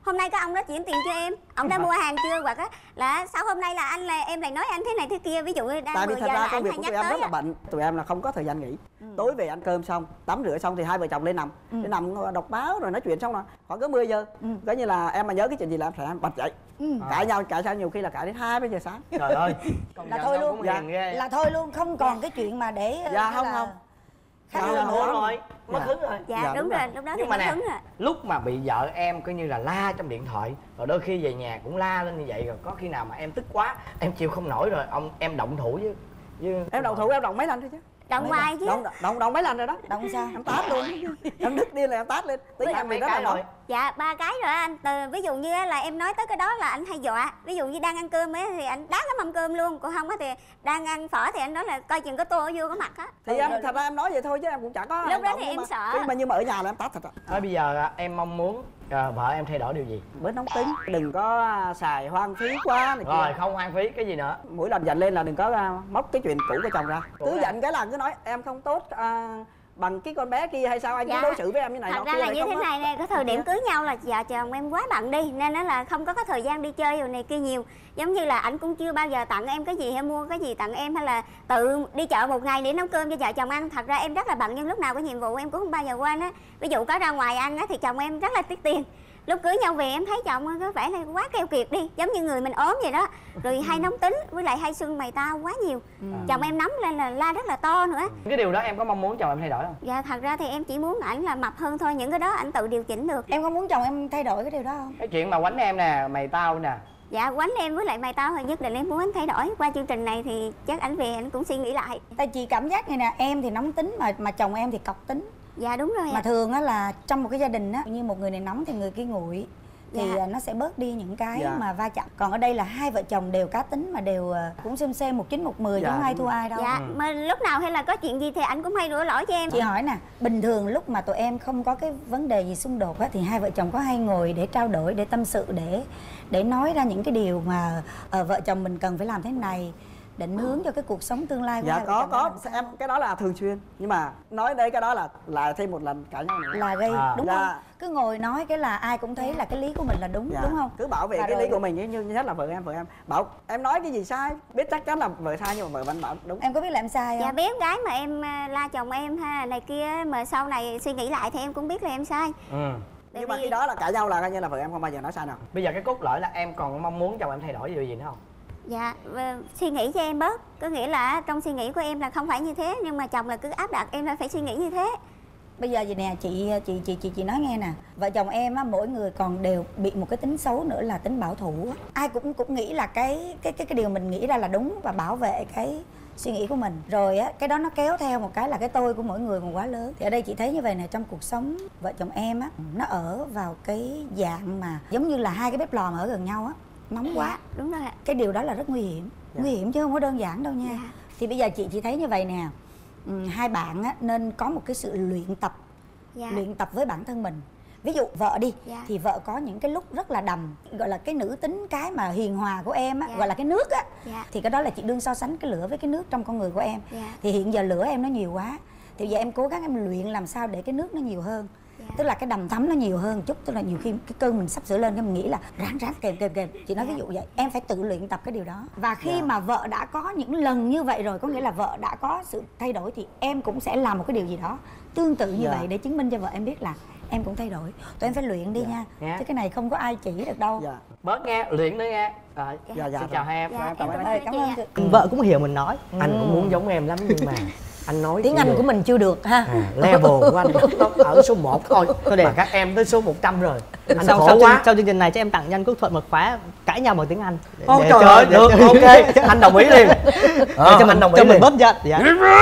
hôm nay có ông đó chuyển tiền cho em, ông đã mua hàng chưa, hoặc á là sao hôm nay là anh là em lại nói anh thế này thế kia, ví dụ như đang tại vì mười thật giờ ra là công anh việc hay của nhắc tụi em tới rất là á. bận, tụi em là không có thời gian nghỉ. Ừ. Tối về ăn cơm xong, tắm rửa xong thì hai vợ chồng lên nằm, Ừ. lên nằm đọc báo rồi nói chuyện xong rồi khoảng có mười giờ, Ừ. coi như là em mà nhớ cái chuyện gì là em sẽ bật dậy. Ừ. Cãi nhau cãi nhau nhiều khi là cãi đến hai giờ sáng. Trời ơi, con Là vợ thôi ông luôn. cũng hiền ghê. Là thôi luôn, không còn cái chuyện mà để Dạ, hay không, là không. khác Dạ, hơn là nữa. hổ rồi, mất Dạ. hứng rồi. Dạ, Dạ, đúng đúng rồi, rồi. lúc đó Nhưng thì mà mất nè, hứng rồi. lúc mà bị vợ em coi như là la trong điện thoại, rồi đôi khi về nhà cũng la lên như vậy, rồi có khi nào mà em tức quá, em chịu không nổi rồi ông em động thủ với với Em động thủ em động mấy lần thôi chứ. Động hoài chứ. Động động động mấy lần rồi đó. Động sao? Em tát luôn. Em đứt điên là em tát lên. Tính Mấy em mấy mình rất là cái nổi. rồi. Dạ ba cái rồi anh. Từ ví dụ như là em nói tới cái đó là anh hay dọa, ví dụ như đang ăn cơm ấy thì anh đá cái mâm cơm luôn, còn không á thì đang ăn phở thì anh nói là coi chừng có tô ở vô cái mặt á. Thì em thật ra em nói vậy thôi chứ em cũng chẳng có Lúc hành đó động, thì nhưng em mà- sợ. nhưng mà nhưng mà ở nhà là em tát thật á. Thôi bây giờ à, em mong muốn à, vợ em thay đổi điều gì? Bớt nóng tính, đừng có à, xài hoang phí quá này Rồi kia. không hoang phí cái gì nữa. Mỗi lần giận lên là đừng có à, móc cái chuyện cũ của chồng ra. Cũ Cứ ra. giận cái là cứ nói em không tốt à, bằng cái con bé kia hay sao anh Dạ. cứ đối xử với em như này Thật nọ ra kia là này như không thế á. này nè, cái thời điểm cưới nhau là vợ chồng em quá bận đi nên nó là không có cái thời gian đi chơi rồi này kia nhiều. Giống như là ảnh cũng chưa bao giờ tặng em cái gì hay mua cái gì tặng em, hay là tự đi chợ một ngày để nấu cơm cho vợ chồng ăn. Thật ra em rất là bận nhưng lúc nào có nhiệm vụ em cũng không bao giờ quên á. Ví dụ có ra ngoài ăn á thì chồng em rất là tiếc tiền. Lúc cưới nhau về em thấy chồng có vẻ là quá keo kiệt đi, giống như người mình ốm vậy đó. Rồi hay nóng tính, với lại hay sưng mày tao quá nhiều. Chồng em nắm lên là la rất là to nữa. Cái điều đó em có mong muốn chồng em thay đổi không? Dạ thật ra thì em chỉ muốn ảnh là mập hơn thôi, những cái đó ảnh tự điều chỉnh được. Em có muốn chồng em thay đổi cái điều đó không? Cái chuyện mà quánh em nè, mày tao nè. Dạ quánh em với lại mày tao thì nhất định em muốn anh thay đổi. Qua chương trình này thì chắc ảnh về anh cũng suy nghĩ lại. Tại chị cảm giác như nè, em thì nóng tính mà mà chồng em thì cọc tính. Dạ đúng rồi Mà ạ. thường á là trong một cái gia đình á, như một người này nóng thì người kia nguội, thì Dạ. à, nó sẽ bớt đi những cái Dạ. mà va chạm. Còn ở đây là hai vợ chồng đều cá tính mà đều à, cũng xem xem một chín một mười, Dạ, chẳng ai đúng thua ai đâu. Dạ mà lúc nào hay là có chuyện gì thì ảnh cũng hay đổ lỗi cho em. Chị hỏi nè, bình thường lúc mà tụi em không có cái vấn đề gì xung đột á, thì hai vợ chồng có hay ngồi để trao đổi, để tâm sự, để để nói ra những cái điều mà ờ, vợ chồng mình cần phải làm thế này, định hướng cho cái cuộc sống tương lai của Dạ hai vợ có chồng có làm sao? em cái đó là thường xuyên, nhưng mà nói đây cái đó là lại thêm một lần cãi nhau nữa. Là gây À. đúng Dạ. không? Cứ ngồi nói cái là ai cũng thấy là cái lý của mình là đúng, Dạ. đúng không? Cứ bảo vệ Và cái rồi- lý của mình ấy, như nhất là vợ em vợ em bảo em nói cái gì sai, biết chắc chắn là vợ sai nhưng mà vợ vẫn bảo đúng. Em có biết là em sai không? Dạ biết gái mà em à, la chồng em ha này kia, mà sau này suy nghĩ lại thì em cũng biết là em sai. Ừ. Tại Nhưng mà vì- khi đó là cãi nhau là coi như là vợ em không bao giờ nói sai nào. Bây giờ cái cốt lõi là em còn mong muốn chồng em thay đổi điều gì nữa không? Dạ và suy nghĩ cho em bớt. Có nghĩa là trong suy nghĩ của em là không phải như thế, nhưng mà chồng là cứ áp đặt em là phải suy nghĩ như thế. Bây giờ vậy nè, chị chị chị chị chị nói nghe nè, vợ chồng em á, mỗi người còn đều bị một cái tính xấu nữa là tính bảo thủ á. Ai cũng cũng nghĩ là cái cái cái cái điều mình nghĩ ra là đúng và bảo vệ cái suy nghĩ của mình. Rồi á, cái đó nó kéo theo một cái là cái tôi của mỗi người còn quá lớn. Thì ở đây chị thấy như vậy nè, trong cuộc sống vợ chồng em á, nó ở vào cái dạng mà giống như là hai cái bếp lò mà ở gần nhau á, nóng quá. Dạ, đúng rồi ạ. Cái điều đó là rất nguy hiểm. Dạ. Nguy hiểm chứ không có đơn giản đâu nha. Dạ. Thì bây giờ chị chị thấy như vậy nè, ừ, hai bạn á, nên có một cái sự luyện tập, Dạ. luyện tập với bản thân mình. Ví dụ vợ đi, Dạ. thì vợ có những cái lúc rất là đầm, gọi là cái nữ tính, cái mà hiền hòa của em á, Dạ. gọi là cái nước á. Dạ. Thì cái đó là chị đương so sánh cái lửa với cái nước trong con người của em. Dạ. Thì hiện giờ lửa em nó nhiều quá, thì giờ em cố gắng em luyện làm sao để cái nước nó nhiều hơn. Dạ. Tức là cái đầm thấm nó nhiều hơn chút, tức là nhiều khi cái cơn mình sắp sửa lên cái mình nghĩ là ráng ráng kèm kèm kèm. Chị nói Dạ. ví dụ vậy, em phải tự luyện tập cái điều đó. Và khi Dạ. mà vợ đã có những lần như vậy rồi, có nghĩa là vợ đã có sự thay đổi, thì em cũng sẽ làm một cái điều gì đó tương tự như Dạ. vậy để chứng minh cho vợ em biết là em cũng thay đổi. Tụi em phải luyện đi Dạ. nha, Dạ. chứ cái này không có ai chỉ được đâu. Dạ. Bớt nghe, luyện nữa nghe. Rồi, Dạ, dạ, xin rồi. chào hai em. Dạ, Em em cảm ơn cảm anh. Ê, cảm ơn Chị chị. Vợ cũng hiểu mình nói. Anh cũng muốn giống em lắm nhưng mà anh nói Tiếng chỉ Anh được- của mình chưa được ha. À, level của anh nó ở số một thôi. Thôi để- Mà các em tới số một trăm rồi. Anh sau, khổ sau, quá. chương, sau chương trình này cho em tặng cho anh Quốc Thuận một khóa cãi nhau bằng tiếng Anh để, Ôi để trời cho- ơi, để được, cho- ok, anh đồng ý liền. để Ờ, cho mình anh đồng ý cho mình liền. bớt giận. Dạ.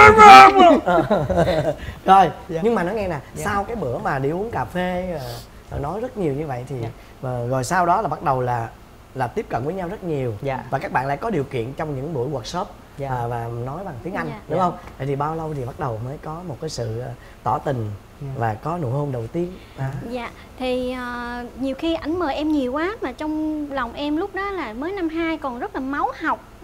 Rồi, Dạ. nhưng mà nó nghe nè, Dạ. sau cái bữa mà đi uống cà phê ờ, rồi nói rất nhiều như vậy thì Dạ. và rồi sau đó là bắt đầu là là tiếp cận với nhau rất nhiều. Dạ. Và các bạn lại có điều kiện trong những buổi workshop Dạ. à, và nói bằng tiếng Anh, Dạ. đúng Dạ. không? Vậy thì bao lâu thì bắt đầu mới có một cái sự ờ, tỏ tình Dạ. và có nụ hôn đầu tiên? À. Dạ, thì ờ, nhiều khi ảnh mời em nhiều quá mà trong lòng em lúc đó là mới năm hai còn rất là máu học,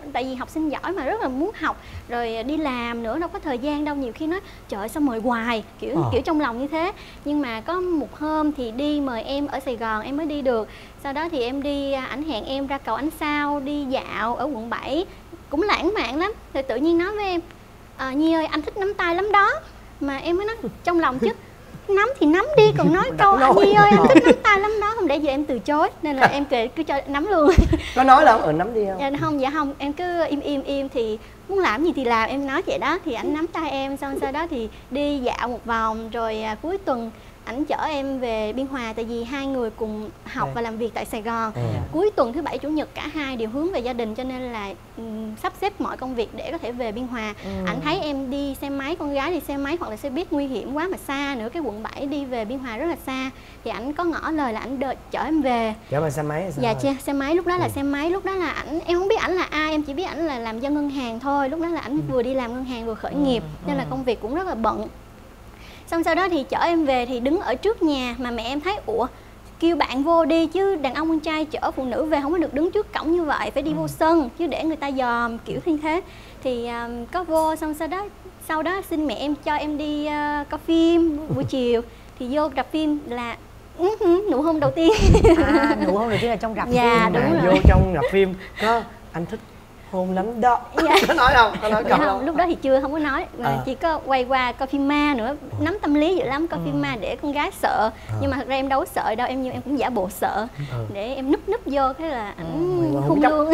tại vì học sinh giỏi mà rất là muốn học, rồi đi làm nữa đâu có thời gian đâu, nhiều khi nói trời ơi sao mời hoài, kiểu ờ. kiểu trong lòng như thế. Nhưng mà có một hôm thì đi mời em ở Sài Gòn em mới đi được. Sau đó thì em đi, ảnh hẹn em ra cầu Ánh Sao đi dạo ở quận bảy, cũng lãng mạn lắm. Rồi tự nhiên nói với em à, Nhi ơi anh thích nắm tay lắm đó. Mà em mới nói trong lòng chứ nắm thì nắm đi, còn nói câu anh Nhi ơi anh thích nắm tay lắm đó, không để giờ em từ chối nên là em kể cứ cho nắm luôn. Có nói đâu, ừ nắm đi không? Dạ không, dạ không, em cứ im im im thì muốn làm gì thì làm, em nói vậy đó. Thì ảnh nắm tay em, xong sau đó thì đi dạo một vòng, rồi à, cuối tuần ảnh chở em về Biên Hòa, tại vì hai người cùng học và làm việc tại Sài Gòn. Ừ. Cuối tuần thứ bảy chủ nhật cả hai đều hướng về gia đình, cho nên là um, sắp xếp mọi công việc để có thể về Biên Hòa. Ừ. Ảnh thấy em đi xe máy, con gái đi xe máy hoặc là xe buýt nguy hiểm quá mà xa nữa, cái quận bảy đi về Biên Hòa rất là xa, thì ảnh có ngỏ lời là ảnh đợi chở em về. Chở bằng xe máy sao? Dạ xe, xe máy, lúc đó là ừ. xe máy, lúc đó là ảnh, em không biết ảnh là ai, em chỉ biết ảnh là làm dân ngân hàng thôi. Lúc đó là ảnh ừ. vừa đi làm ngân hàng vừa khởi ừ. nghiệp, nên là công việc cũng rất là bận. Xong sau đó thì chở em về thì đứng ở trước nhà mà mẹ em thấy ủa kêu bạn vô đi chứ đàn ông con trai chở phụ nữ về không có được đứng trước cổng như vậy, phải đi ừ. vô sân chứ để người ta dòm kiểu như thế. Thì um, có vô, xong sau đó sau đó xin mẹ em cho em đi uh, coi phim buổi chiều. Thì vô rạp phim là uh, uh, nụ hôn đầu tiên. À, nụ hôn đầu tiên là trong rạp dạ, phim. Đúng à, rồi. Vô trong rạp phim có anh thích hôn lắm đó. Dạ. Có nói không? Có nói dạ không? không, lúc đó thì chưa, không có nói, à. chỉ có quay qua coi phim ma nữa, nắm tâm lý dữ lắm, coi ừ. phim ma để con gái sợ. À. Nhưng mà thật ra em đâu có sợ đâu, em như em cũng giả bộ sợ ừ. để em núp núp vô, thế là ảnh ừ. hung luôn.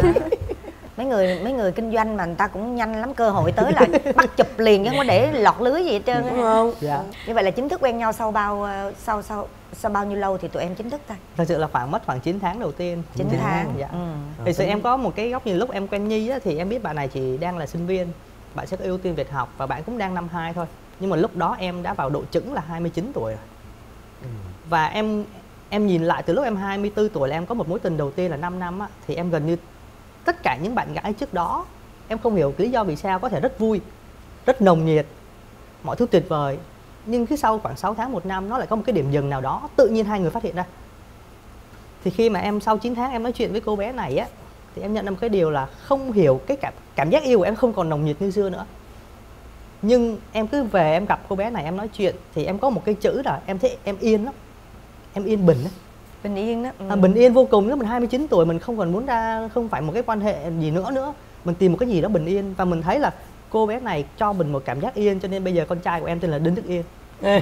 mấy người mấy người kinh doanh mà người ta cũng nhanh lắm, cơ hội tới là bắt chụp liền chứ không có để lọt lưới gì hết trơn. Đúng không? Dạ. Như vậy là chính thức quen nhau sau bao sau sau sau bao nhiêu lâu thì tụi em chính thức ta? Thật sự là khoảng mất khoảng chín tháng đầu tiên. chín tháng. Dạ. Ừ. Thì sự em có một cái góc nhìn lúc em quen Nhi á, thì em biết bạn này chỉ đang là sinh viên, bạn sẽ có ưu tiên việc học và bạn cũng đang năm hai thôi. Nhưng mà lúc đó em đã vào độ chững là hai mươi chín tuổi rồi. Ừ. Và em em nhìn lại từ lúc em hai mươi tư tuổi là em có một mối tình đầu tiên là năm năm á, thì em gần như tất cả những bạn gái trước đó em không hiểu lý do vì sao có thể rất vui, rất nồng nhiệt, mọi thứ tuyệt vời, nhưng cứ sau khoảng sáu tháng một năm nó lại có một cái điểm dừng nào đó tự nhiên hai người phát hiện ra. Thì khi mà em sau chín tháng em nói chuyện với cô bé này á, thì em nhận ra một cái điều là không hiểu cái cảm cảm giác yêu của em không còn nồng nhiệt như xưa nữa. Nhưng em cứ về em gặp cô bé này em nói chuyện thì em có một cái chữ là em thấy em yên lắm, em yên bình ấy. Bình yên đó. Ừ. À, bình yên vô cùng. Nếu mình hai mươi chín tuổi mình không còn muốn ra, không phải một cái quan hệ gì nữa nữa, mình tìm một cái gì đó bình yên. Và mình thấy là cô bé này cho mình một cảm giác yên, cho nên bây giờ con trai của em tên là Đinh Đức Yên.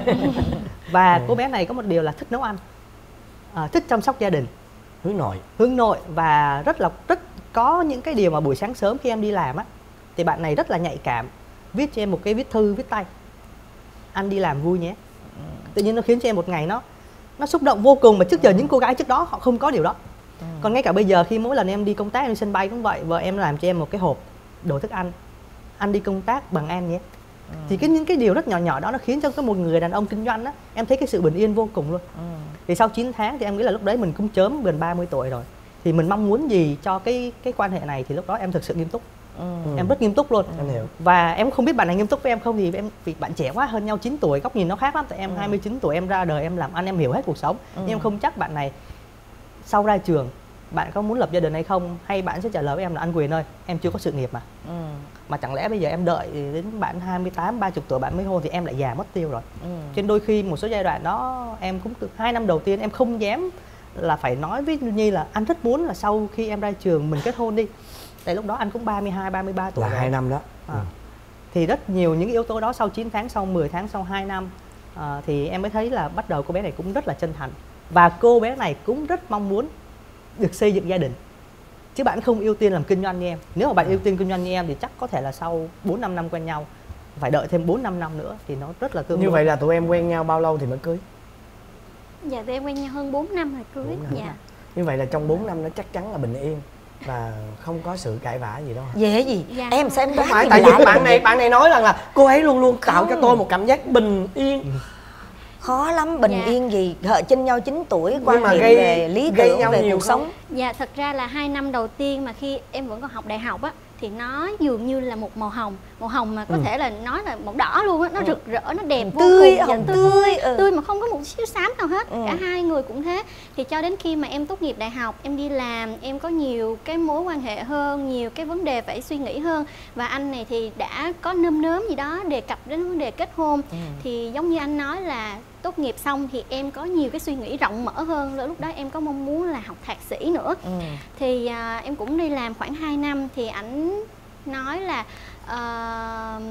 Và ừ. cô bé này có một điều là thích nấu ăn, à, thích chăm sóc gia đình, hướng nội hướng nội và rất là rất có những cái điều mà buổi sáng sớm khi em đi làm á, thì bạn này rất là nhạy cảm, viết cho em một cái viết thư viết tay: anh đi làm vui nhé. Tự nhiên nó khiến cho em một ngày nó nó xúc động vô cùng, mà trước giờ những cô gái trước đó họ không có điều đó. Ừ. Còn ngay cả bây giờ khi mỗi lần em đi công tác em đi sân bay cũng vậy, vợ em làm cho em một cái hộp đồ thức ăn: anh đi công tác bằng em nhé. Ừ. Thì cái những cái điều rất nhỏ nhỏ đó nó khiến cho cái một người đàn ông kinh doanh đó em thấy cái sự bình yên vô cùng luôn. Ừ. Thì sau chín tháng thì em nghĩ là lúc đấy mình cũng chớm gần ba mươi tuổi rồi, thì mình mong muốn gì cho cái cái quan hệ này, thì lúc đó em thực sự nghiêm túc. Ừ. Em rất nghiêm túc luôn. Em hiểu. Và em không biết bạn này nghiêm túc với em không, thì em vì bạn trẻ quá, hơn nhau chín tuổi, góc nhìn nó khác lắm. Tại em ừ. hai mươi chín tuổi em ra đời em làm ăn em hiểu hết cuộc sống. Ừ. Nhưng em không chắc bạn này sau ra trường bạn có muốn lập gia đình hay không, hay bạn sẽ trả lời với em là anh Quyền ơi em chưa có sự nghiệp mà. Ừ. Mà chẳng lẽ bây giờ em đợi đến bạn hai mươi tám, ba mươi tuổi bạn mới hôn thì em lại già mất tiêu rồi. Ừ. Cho nên đôi khi một số giai đoạn đó em cũng từ hai năm đầu tiên em không dám là phải nói với Nhi là anh rất muốn là sau khi em ra trường mình kết hôn đi. Tại lúc đó anh cũng ba mươi hai, ba mươi ba tuổi là hai năm đó. À. Ừ. Thì rất nhiều những yếu tố đó, sau chín tháng, sau mười tháng, sau hai năm à, thì em mới thấy là bắt đầu cô bé này cũng rất là chân thành. Và cô bé này cũng rất mong muốn được xây dựng gia đình, chứ bạn không ưu tiên làm kinh doanh như em. Nếu mà bạn ưu tiên kinh doanh như em thì chắc có thể là sau bốn năm năm quen nhau phải đợi thêm bốn năm năm nữa thì nó rất là tương. Như vậy là tụi em quen nhau bao lâu thì mới cưới? Dạ tụi em quen nhau hơn bốn năm rồi cưới. Dạ. Như vậy là trong bốn năm nó chắc chắn là bình yên và không có sự cãi vã gì đâu hả? Dễ gì? Dạ. Em xem không phải, tại vì bạn này bạn này nói rằng là cô ấy luôn luôn tạo không. cho tôi một cảm giác bình yên. Khó lắm, bình dạ. yên gì, hợ chênh nhau chín tuổi, quan niệm về lý tưởng, về cuộc sống. Dạ thật ra là hai năm đầu tiên mà khi em vẫn còn học đại học á, thì nó dường như là một màu hồng, màu hồng mà có Ừ. thể là nói là màu đỏ luôn á, nó Ừ. rực rỡ, nó đẹp vô Tươi, cùng, hồng tươi, tươi, ừ. tươi mà không có một xíu xám nào hết. Ừ. Cả hai người cũng thế. Thì cho đến khi mà em tốt nghiệp đại học, em đi làm, em có nhiều cái mối quan hệ hơn, nhiều cái vấn đề phải suy nghĩ hơn, và anh này thì đã có nơm nớm gì đó đề cập đến vấn đề kết hôn. Ừ. Thì giống như anh nói là tốt nghiệp xong thì em có nhiều cái suy nghĩ rộng mở hơn. Lúc đó em có mong muốn là học thạc sĩ nữa. Ừ. Thì à, em cũng đi làm khoảng hai năm thì ảnh nói là à,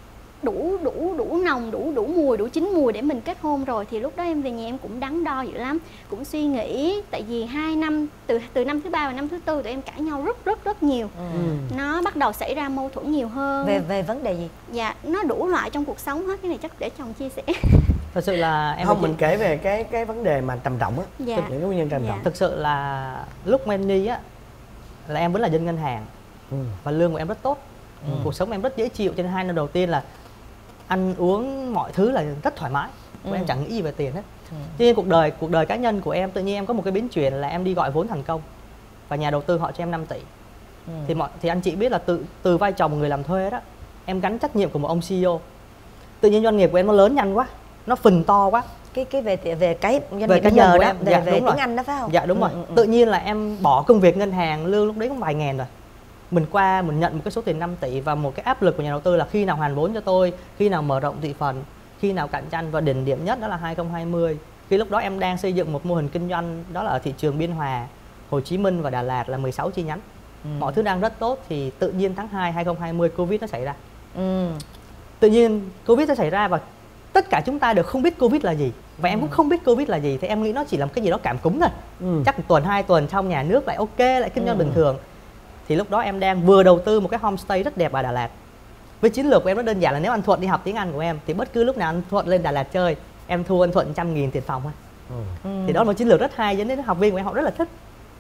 đủ đủ đủ nồng, đủ đủ mùi, đủ chín mùi để mình kết hôn rồi. Thì lúc đó em về nhà em cũng đắn đo dữ lắm, cũng suy nghĩ, tại vì hai năm từ từ năm thứ ba và năm thứ tư tụi em cãi nhau rất rất rất nhiều. Ừ. Nó bắt đầu xảy ra mâu thuẫn nhiều hơn. Về về vấn đề gì? Dạ, nó đủ loại trong cuộc sống hết. Cái này chắc để chồng chia sẻ. Thật sự là em Không, phải mình kể về cái cái vấn đề mà trầm trọng á. Dạ. Tức những cái nguyên nhân trầm Dạ. trọng. Thực sự là lúc mà em đi á là em vẫn là dân ngân hàng Ừ. và lương của em rất tốt. Ừ. Cuộc sống em rất dễ chịu, cho nên hai năm đầu tiên là ăn uống mọi thứ là rất thoải mái. Ừ. Em chẳng nghĩ gì về tiền hết. Ừ. Tuy nhiên cuộc đời cuộc đời cá nhân của em tự nhiên em có một cái biến chuyển là em đi gọi vốn thành công và nhà đầu tư họ cho em năm tỷ. Ừ. Thì mọi thì anh chị biết là từ từ vai trò một người làm thuê đó, em gánh trách nhiệm của một ông xê e ô. Tự nhiên doanh nghiệp của em nó lớn nhanh quá, nó phình to quá. cái cái về về cái doanh Về nghiệp cá bây nhân giờ của đó, em. về Dạ, về đúng tiếng rồi. Anh đó phải không? Dạ đúng Ừ, rồi. ừ, ừ. Tự nhiên là em bỏ công việc ngân hàng, lương lúc đấy cũng vài ngàn rồi. Mình qua mình nhận một cái số tiền năm tỷ và một cái áp lực của nhà đầu tư là khi nào hoàn vốn cho tôi, khi nào mở rộng thị phần, khi nào cạnh tranh, và đỉnh điểm nhất đó là hai không hai không. Khi lúc đó em đang xây dựng một mô hình kinh doanh đó là ở thị trường Biên Hòa, Hồ Chí Minh và Đà Lạt là mười sáu chi nhánh. Ừ. Mọi thứ đang rất tốt thì tự nhiên tháng hai hai không hai không Covid nó xảy ra. Ừ. Tự nhiên Covid nó xảy ra và tất cả chúng ta đều không biết Covid là gì, và em cũng không biết Covid là gì, thì em nghĩ nó chỉ là một cái gì đó cảm cúm thôi. Ừ. Chắc một tuần hai tuần xong nhà nước lại ok, lại kinh doanh Ừ. bình thường. Thì lúc đó em đang vừa đầu tư một cái homestay rất đẹp ở Đà Lạt. Với chiến lược của em rất đơn giản là nếu anh Thuận đi học tiếng Anh của em thì bất cứ lúc nào anh Thuận lên Đà Lạt chơi, em thua anh Thuận trăm nghìn tiền phòng thôi. Ừ. Ừ. Thì đó là một chiến lược rất hay, dẫn đến học viên của em họ rất là thích.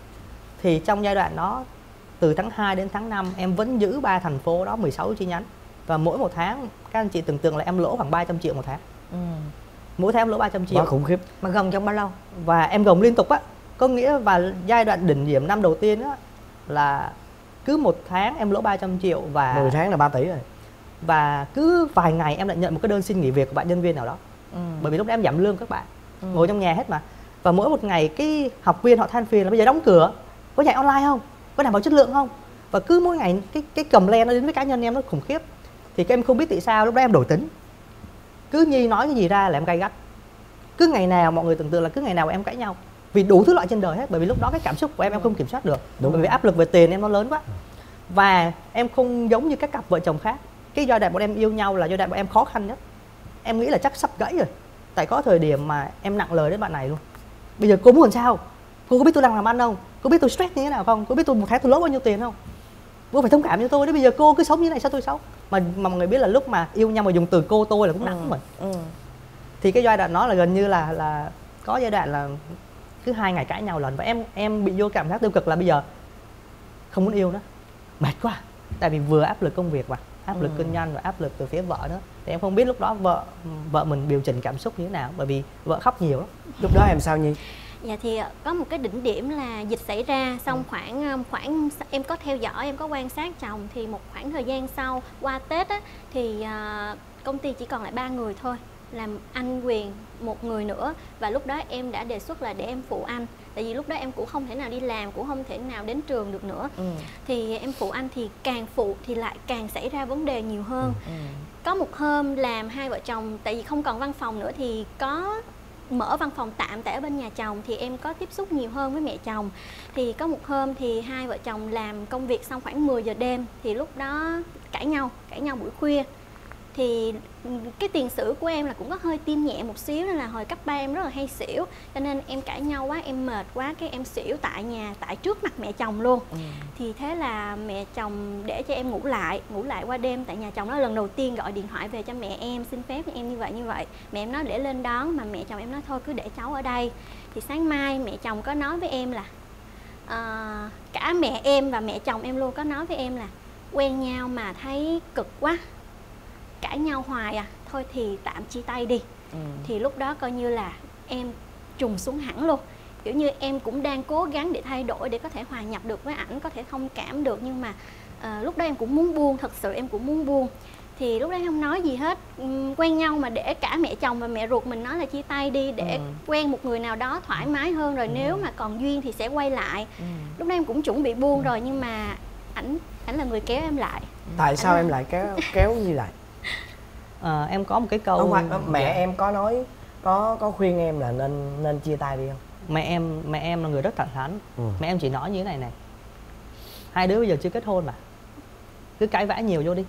Thì trong giai đoạn đó, từ tháng hai đến tháng năm em vẫn giữ ba thành phố đó, mười sáu chi nhánh. Và mỗi một tháng các anh chị tưởng tượng là em lỗ khoảng ba trăm triệu một tháng. Ừ. Mỗi tháng em lỗ ba trăm triệu. Quá khủng khiếp. Mà gồng trong bao lâu? Và em gồng liên tục á. Có nghĩa vào giai đoạn đỉnh điểm năm đầu tiên á là cứ một tháng em lỗ ba trăm triệu và mười tháng là ba tỷ rồi. và cứ vài ngày em lại nhận một cái đơn xin nghỉ việc của bạn nhân viên nào đó. Ừ. Bởi vì lúc đó em giảm lương các bạn. Ừ. Ngồi trong nhà hết mà. Và mỗi một ngày cái học viên họ than phiền là bây giờ đóng cửa, có dạy online không? Có đảm bảo chất lượng không? Và cứ mỗi ngày cái cái cầm len nó đến với cá nhân em nó khủng khiếp. Thì các em không biết tại sao lúc đó em đổi tính. Cứ Nhi nói cái gì ra là em gay gắt. Cứ ngày nào mọi người tưởng tượng là cứ ngày nào em cãi nhau. Vì đủ thứ loại trên đời hết, bởi vì lúc đó cái cảm xúc của em em không kiểm soát được. Đúng. Bởi vì áp lực về tiền em nó lớn quá. Và em không giống như các cặp vợ chồng khác. Cái giai đoạn bọn em yêu nhau là giai đoạn bọn em khó khăn nhất. Em nghĩ là chắc sắp gãy rồi. Tại có thời điểm mà em nặng lời đến bạn này luôn. Bây giờ cô muốn làm sao? Cô có biết tôi đang làm ăn không? Cô biết tôi stress như thế nào không? Cô biết tôi một tháng tôi lỗ bao nhiêu tiền không? Cô phải thông cảm cho tôi đấy. Bây giờ cô cứ sống như này sao tôi sống? Mà mà mọi người biết là lúc mà yêu nhau mà dùng từ cô tôi là cũng nặng mà. Ừ. Thì cái giai đoạn đó là gần như là là có giai đoạn là cứ hai ngày cãi nhau lần, và em em bị vô cảm giác tiêu cực là bây giờ không muốn yêu nữa, mệt quá. Tại vì vừa áp lực công việc mà áp lực Ừ. kinh doanh và áp lực từ phía vợ nữa, thì em không biết lúc đó vợ vợ mình điều chỉnh cảm xúc như thế nào, bởi vì vợ khóc nhiều lắm. Lúc đó em sao Nhi? Dạ thì ờ, có một cái đỉnh điểm là dịch xảy ra, xong khoảng ờ, khoảng em có theo dõi, em có quan sát chồng, thì một khoảng thời gian sau qua Tết á, thì ờ, công ty chỉ còn lại ba người thôi, làm anh Quyền một người nữa, và lúc đó em đã đề xuất là để em phụ anh, tại vì lúc đó em cũng không thể nào đi làm, cũng không thể nào đến trường được nữa. Ừ. Thì em phụ anh, thì càng phụ thì lại càng xảy ra vấn đề nhiều hơn. Ừ. Có một hôm làm hai vợ chồng, tại vì không còn văn phòng nữa thì có mở văn phòng tạm tại ở bên nhà chồng, thì em có tiếp xúc nhiều hơn với mẹ chồng. Thì có một hôm thì hai vợ chồng làm công việc xong khoảng mười giờ đêm, thì lúc đó cãi nhau, cãi nhau buổi khuya. Thì cái tiền sử của em là cũng có hơi tim nhẹ một xíu, nên là hồi cấp ba em rất là hay xỉu, cho nên em cãi nhau quá, em mệt quá, cái em xỉu tại nhà, tại trước mặt mẹ chồng luôn. Ừ. Thì thế là mẹ chồng để cho em ngủ lại, ngủ lại qua đêm tại nhà chồng. Đó là lần đầu tiên gọi điện thoại về cho mẹ em, xin phép em như vậy như vậy. Mẹ em nói để lên đón, mà mẹ chồng em nói thôi cứ để cháu ở đây. Thì sáng mai mẹ chồng có nói với em là à, cả mẹ em và mẹ chồng em luôn có nói với em là quen nhau mà thấy cực quá, cãi nhau hoài à, thôi thì tạm chia tay đi. Ừ. Thì lúc đó coi như là em trùng xuống hẳn luôn. Kiểu như em cũng đang cố gắng để thay đổi, để có thể hòa nhập được với ảnh, có thể thông cảm được, nhưng mà à, lúc đó em cũng muốn buông, thật sự em cũng muốn buông. Thì lúc đó em không nói gì hết, uhm, quen nhau mà để cả mẹ chồng và mẹ ruột mình nói là chia tay đi để ừ. quen một người nào đó thoải mái hơn, rồi ừ. nếu mà còn duyên thì sẽ quay lại. ừ. Lúc đó em cũng chuẩn bị buông ừ. rồi, nhưng mà ảnh ảnh là người kéo em lại. Tại sao em lại kéo kéo như vậy? À, em có một cái câu không, hoặc mẹ dạ. em có nói có có khuyên em là nên nên chia tay đi không? Mẹ em mẹ em là người rất thẳng thắn. ừ. Mẹ em chỉ nói như thế này này: hai đứa bây giờ chưa kết hôn mà, cứ cãi vã nhiều vô đi.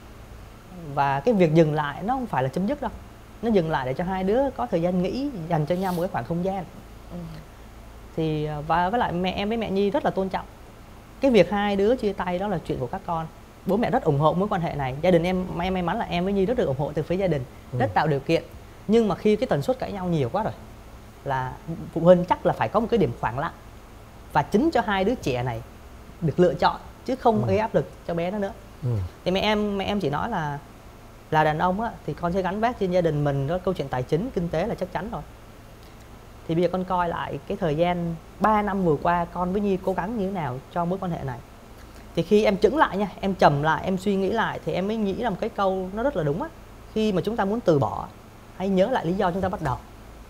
Và cái việc dừng lại nó không phải là chấm dứt đâu, nó dừng lại để cho hai đứa có thời gian nghĩ, dành cho nhau một cái khoảng không gian. ừ. Thì và với lại mẹ em với mẹ Nhi rất là tôn trọng cái việc hai đứa chia tay, đó là chuyện của các con. Bố mẹ rất ủng hộ mối quan hệ này. Gia đình em may may mắn là em với Nhi rất được ủng hộ từ phía gia đình, ừ. rất tạo điều kiện. Nhưng mà khi cái tần suất cãi nhau nhiều quá rồi là phụ huynh chắc là phải có một cái điểm khoảng lặng, và chính cho hai đứa trẻ này được lựa chọn, chứ không ừ. gây áp lực cho bé nó nữa. ừ. Thì mẹ em mẹ em chỉ nói là là đàn ông á, thì con sẽ gánh vác trên gia đình mình đó, câu chuyện tài chính kinh tế là chắc chắn rồi. Thì bây giờ con coi lại cái thời gian ba năm vừa qua con với Nhi cố gắng như thế nào cho mối quan hệ này. Thì khi em chững lại nha, em trầm lại, em suy nghĩ lại, thì em mới nghĩ là một cái câu nó rất là đúng á: khi mà chúng ta muốn từ bỏ, hãy nhớ lại lý do chúng ta bắt đầu.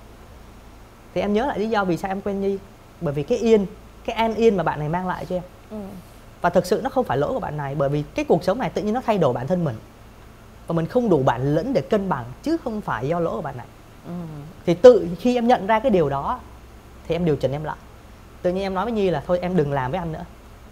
Thì em nhớ lại lý do vì sao em quen Nhi, bởi vì cái yên, cái an yên mà bạn này mang lại cho em. ừ. Và thực sự nó không phải lỗi của bạn này, bởi vì cái cuộc sống này tự nhiên nó thay đổi bản thân mình, và mình không đủ bản lĩnh để cân bằng, chứ không phải do lỗi của bạn này. ừ. Thì tự khi em nhận ra cái điều đó thì em điều chỉnh em lại. Tự nhiên em nói với Nhi là thôi em đừng làm với anh nữa,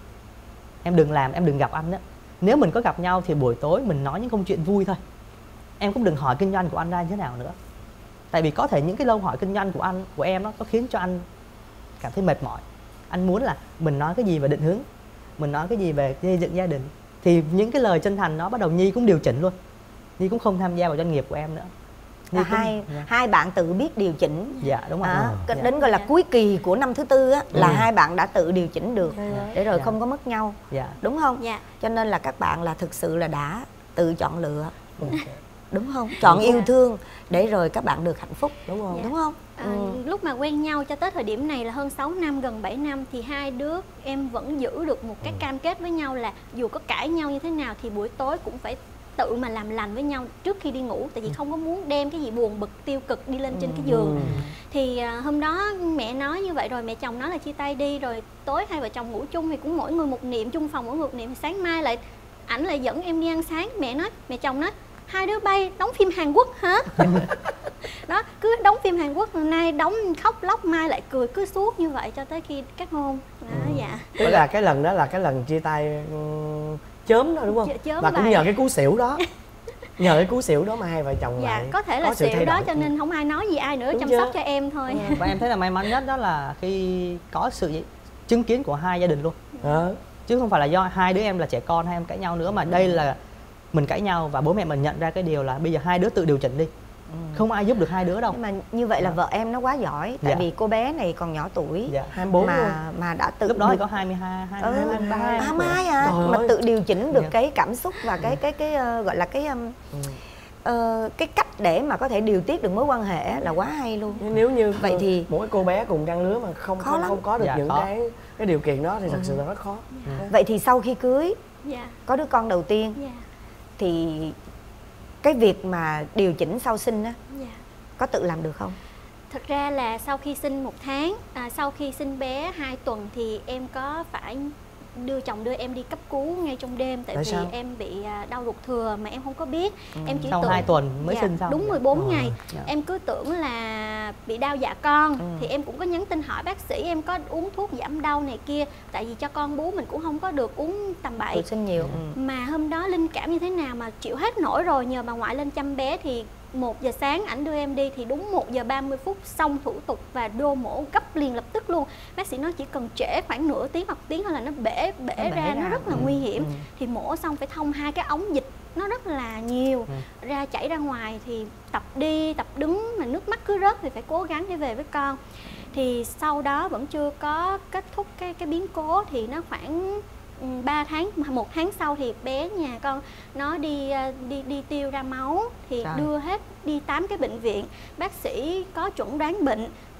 em đừng làm, em đừng gặp anh nữa. Nếu mình có gặp nhau thì buổi tối mình nói những câu chuyện vui thôi, em cũng đừng hỏi kinh doanh của anh ra như thế nào nữa. Tại vì có thể những cái câu hỏi kinh doanh của anh, của em nó có khiến cho anh cảm thấy mệt mỏi. Anh muốn là mình nói cái gì về định hướng, mình nói cái gì về xây dựng gia đình. Thì những cái lời chân thành đó bắt đầu Nhi cũng điều chỉnh luôn. Nhi cũng không tham gia vào doanh nghiệp của em nữa. À, hai dạ. hai bạn tự biết điều chỉnh. Dạ đúng rồi. À, dạ. Đến gọi là dạ. cuối kỳ của năm thứ tư á, là ừ. hai bạn đã tự điều chỉnh được dạ. để rồi dạ. không có mất nhau. Dạ. Đúng không? Dạ. Cho nên là các bạn là thực sự là đã tự chọn lựa. Okay. Đúng không? Chọn đúng yêu dạ. thương để rồi các bạn được hạnh phúc. Đúng không? Dạ. Đúng không? À, ừ. Lúc mà quen nhau cho tới thời điểm này là hơn sáu năm, gần bảy năm, thì hai đứa em vẫn giữ được một cái cam kết với nhau là dù có cãi nhau như thế nào thì buổi tối cũng phải tự mà làm lành với nhau trước khi đi ngủ. Tại vì không có muốn đem cái gì buồn bực tiêu cực đi lên trên cái giường. ừ. Thì à, hôm đó mẹ nói như vậy rồi, mẹ chồng nói là chia tay đi, rồi tối hai vợ chồng ngủ chung thì cũng mỗi người một niệm, chung phòng mỗi người một niệm. Sáng mai lại ảnh lại dẫn em đi ăn sáng. Mẹ nói, mẹ chồng nói hai đứa bay đóng phim Hàn Quốc hả? Đó, cứ đóng phim Hàn Quốc, nay đóng khóc lóc, mai lại cười, cứ suốt như vậy cho tới khi kết hôn. Đó, ừ. dạ. Tức là cái lần đó là cái lần chia tay chớm đó đúng không? Chớm và cũng nhờ cái cú xỉu đó. Nhờ cái cú xỉu đó mà hai vợ chồng dạ, lại có thể là có xỉu đó cho nên không ai nói gì ai nữa, đúng chăm chưa? Sóc cho em thôi. ừ. Và em thấy là may mắn nhất đó là khi có sự chứng kiến của hai gia đình luôn. à. Chứ không phải là do hai đứa em là trẻ con hay em cãi nhau nữa, mà đây là mình cãi nhau và bố mẹ mình nhận ra cái điều là bây giờ hai đứa tự điều chỉnh đi. ừ. Không ai giúp được hai đứa đâu. Nhưng mà như vậy là vợ em nó quá giỏi. Tại dạ. vì cô bé này còn nhỏ tuổi. Dạ. hai mươi bốn mà luôn. mà đã tự lúc đó được... thì có hai mươi hai, hai mươi ừ, ba, hai mươi hai à. Trời Mà ơi. tự điều chỉnh được dạ. cái cảm xúc và cái cái cái, cái uh, gọi là cái um, ừ. uh, cái cách để mà có thể điều tiết được mối quan hệ là quá hay luôn. Nếu như vậy thì mỗi cô bé cùng trang lứa mà không khó không, lắm. không có được dạ, những khó. cái cái điều kiện đó thì thật ừ. sự là rất khó. ừ. Vậy thì sau khi cưới Dạ. có đứa con đầu tiên Dạ. thì cái việc mà điều chỉnh sau sinh á, Dạ. có tự làm được không? Thật ra là sau khi sinh một tháng, à, sau khi sinh bé hai tuần thì em có phải đưa chồng đưa em đi cấp cứu ngay trong đêm. Tại, tại vì sao? em bị à, đau ruột thừa mà em không có biết. ừ. Em chỉ Sau tưởng hai tuần mới dạ, sinh xong. đúng mười bốn ừ. ngày. dạ. Em cứ tưởng là bị đau dạ con. ừ. Thì em cũng có nhắn tin hỏi bác sĩ em có uống thuốc giảm đau này kia. Tại vì cho con bú mình cũng không có được uống tầm bậy. Tự sinh nhiều. ừ. Mà hôm đó linh cảm như thế nào mà chịu hết nổi rồi, nhờ bà ngoại lên chăm bé thì một giờ sáng ảnh đưa em đi thì đúng một giờ ba mươi phút xong thủ tục và đô mổ gấp liền lập tức luôn. Bác sĩ nói chỉ cần trễ khoảng nửa tiếng hoặc tiếng thôi là nó bể bể, Nó bể ra, ra. nó rất là ừ. nguy hiểm. ừ. Thì mổ xong phải thông hai cái ống dịch nó rất là nhiều, ừ. ra chảy ra ngoài thì tập đi tập đứng mà nước mắt cứ rớt thì phải cố gắng để về với con. Thì sau đó vẫn chưa có kết thúc cái cái biến cố thì nó khoảng ba tháng, một tháng sau thì bé nhà con nó đi đi đi tiêu ra máu thì Trời. đưa hết đi tám cái bệnh viện, bác sĩ có chuẩn đoán bệnh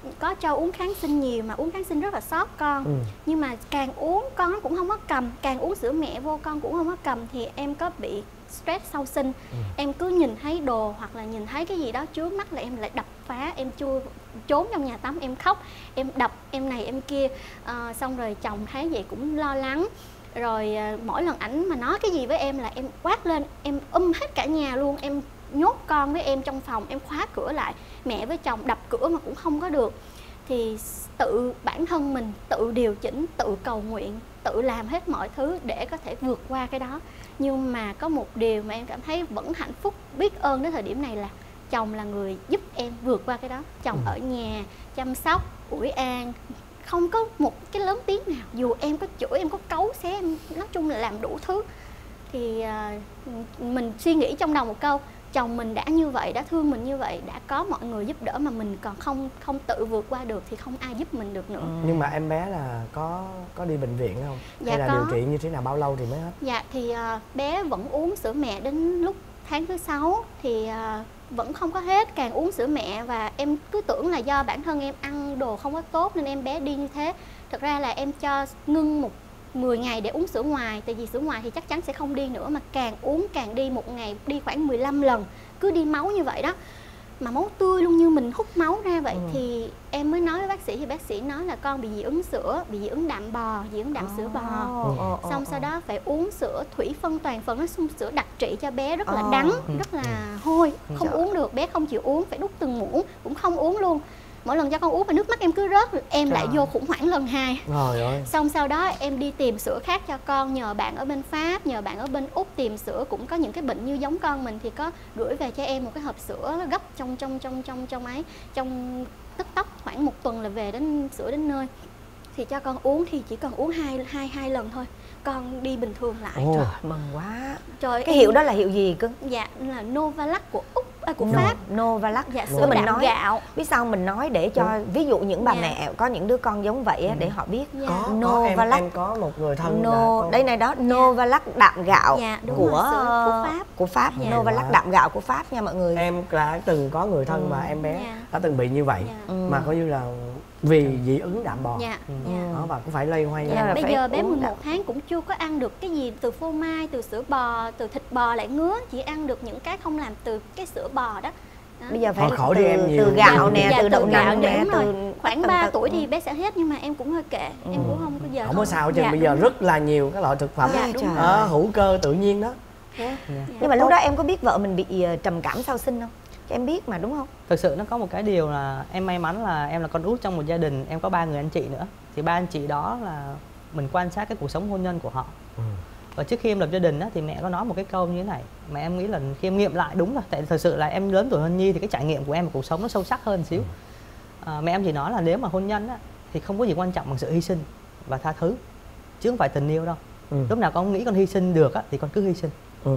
có cho uống kháng sinh nhiều mà uống kháng sinh rất là sót con. Ừ. Nhưng mà càng uống con nó cũng không có cầm, càng uống sữa mẹ vô con cũng không có cầm, thì em có bị stress sau sinh. Ừ. Em cứ nhìn thấy đồ hoặc là nhìn thấy cái gì đó trước mắt là em lại đập phá, em chui trốn trong nhà tắm, em khóc, em đập, em này em kia. À, xong rồi chồng thấy vậy cũng lo lắng. Rồi à, mỗi lần ảnh mà nói cái gì với em là em quát lên, em um hết cả nhà luôn, em nhốt con với em trong phòng, em khóa cửa lại, mẹ với chồng đập cửa mà cũng không có được. Thì tự bản thân mình tự điều chỉnh, tự cầu nguyện, tự làm hết mọi thứ để có thể vượt qua cái đó. Nhưng mà có một điều mà em cảm thấy vẫn hạnh phúc, biết ơn đến thời điểm này là chồng là người giúp em vượt qua cái đó. Chồng ừ. ở nhà chăm sóc, ủi an, không có một cái lớn tiếng nào. Dù em có chửi, em có cấu xé, em nói chung là làm đủ thứ. Thì uh, mình suy nghĩ trong đầu một câu, chồng mình đã như vậy, đã thương mình như vậy, đã có mọi người giúp đỡ mà mình còn không không tự vượt qua được thì không ai giúp mình được nữa. Ừ. Nhưng mà em bé là có có đi bệnh viện không? Dạ hay là có. điều trị như thế nào, bao lâu thì mới hết? Dạ thì uh, bé vẫn uống sữa mẹ đến lúc tháng thứ sáu thì uh, vẫn không có hết, càng uống sữa mẹ. Và em cứ tưởng là do bản thân em ăn đồ không có tốt nên em bé đi như thế. Thực ra là em cho ngưng một mười ngày để uống sữa ngoài, tại vì sữa ngoài thì chắc chắn sẽ không đi nữa, mà càng uống càng đi, một ngày đi khoảng mười lăm lần, cứ đi máu như vậy đó, mà máu tươi luôn, như mình hút máu ra vậy. Ừ. Thì em mới nói với bác sĩ, thì bác sĩ nói là con bị dị ứng sữa, bị dị ứng đạm bò, dị ứng đạm oh. sữa bò. Ừ. Xong sau đó phải uống sữa thủy phân toàn phần, nó xung sữa đặc trị cho bé, rất là đắng, ừ. rất là hôi, không ừ. uống được, bé không chịu uống, phải đút từng muỗng cũng không uống luôn. Mỗi lần cho con uống mà nước mắt em cứ rớt, em Trời. lại vô khủng hoảng lần hai. Rồi ơi. Xong sau đó em đi tìm sữa khác cho con, nhờ bạn ở bên Pháp, nhờ bạn ở bên Úc tìm sữa cũng có những cái bệnh như giống con mình, thì có gửi về cho em một cái hộp sữa gấp trong trong trong trong trong ấy, trong tức tốc khoảng một tuần là về đến sữa đến nơi. Thì cho con uống thì chỉ cần uống hai hai hai lần thôi, con đi bình thường lại. Ồ, trời, mừng quá. Trời, cái hiệu đó là hiệu gì cơ? Dạ là Novalac của Úc, à, của no, Pháp. Novalac. Dạ, sữa mình đạm nói, gạo. Biết sao mình nói để cho ừ. ví dụ những bà dạ. mẹ có những đứa con giống vậy á, để họ biết. Dạ. Có, Novalac. Có, em, em có một người thân no, có... đây này đó, Novalac đạm gạo dạ, của, của Pháp. Của Pháp, dạ. Novalac đạm gạo của Pháp nha mọi người. Em đã từng có người thân ừ. mà em bé dạ. đã từng bị như vậy, dạ. ừ. mà coi như là vì dị ứng đạm bò. Dạ. Ừ. Đó, và cũng phải loay hoay. Dạ. Bây giờ bé mười một tháng cũng chưa có ăn được cái gì từ phô mai, từ sữa bò, từ thịt bò lại ngứa, chỉ ăn được những cái không làm từ cái sữa bò đó. Đó. Bây giờ phải khỏi từ, đi em nhiều. từ gạo nè, dạ, từ đậu nành nè, từ khoảng ba tuổi thì bé sẽ hết, nhưng mà em cũng hơi kệ, ừ. em cũng không có giờ không có sao chứ. Dạ, bây giờ rất là nhiều các loại thực phẩm dạ, à, hữu cơ tự nhiên đó. Dạ. Dạ. Nhưng mà lúc đó em có biết vợ mình bị trầm cảm sau sinh không? Em biết mà đúng không? Thực sự nó có một cái điều là em may mắn là em là con út trong một gia đình, em có ba người anh chị nữa. Thì ba anh chị đó là mình quan sát cái cuộc sống hôn nhân của họ. Ừ. Và trước khi em lập gia đình á, thì mẹ có nói một cái câu như thế này mà em nghĩ là khi em nghiệm lại đúng rồi. Tại thật sự là em lớn tuổi hơn Nhi thì cái trải nghiệm của em và cuộc sống nó sâu sắc hơn xíu. À, mẹ em chỉ nói là nếu mà hôn nhân á, thì không có gì quan trọng bằng sự hy sinh và tha thứ, chứ không phải tình yêu đâu. Ừ. Lúc nào con nghĩ con hy sinh được á, thì con cứ hy sinh. Ừ.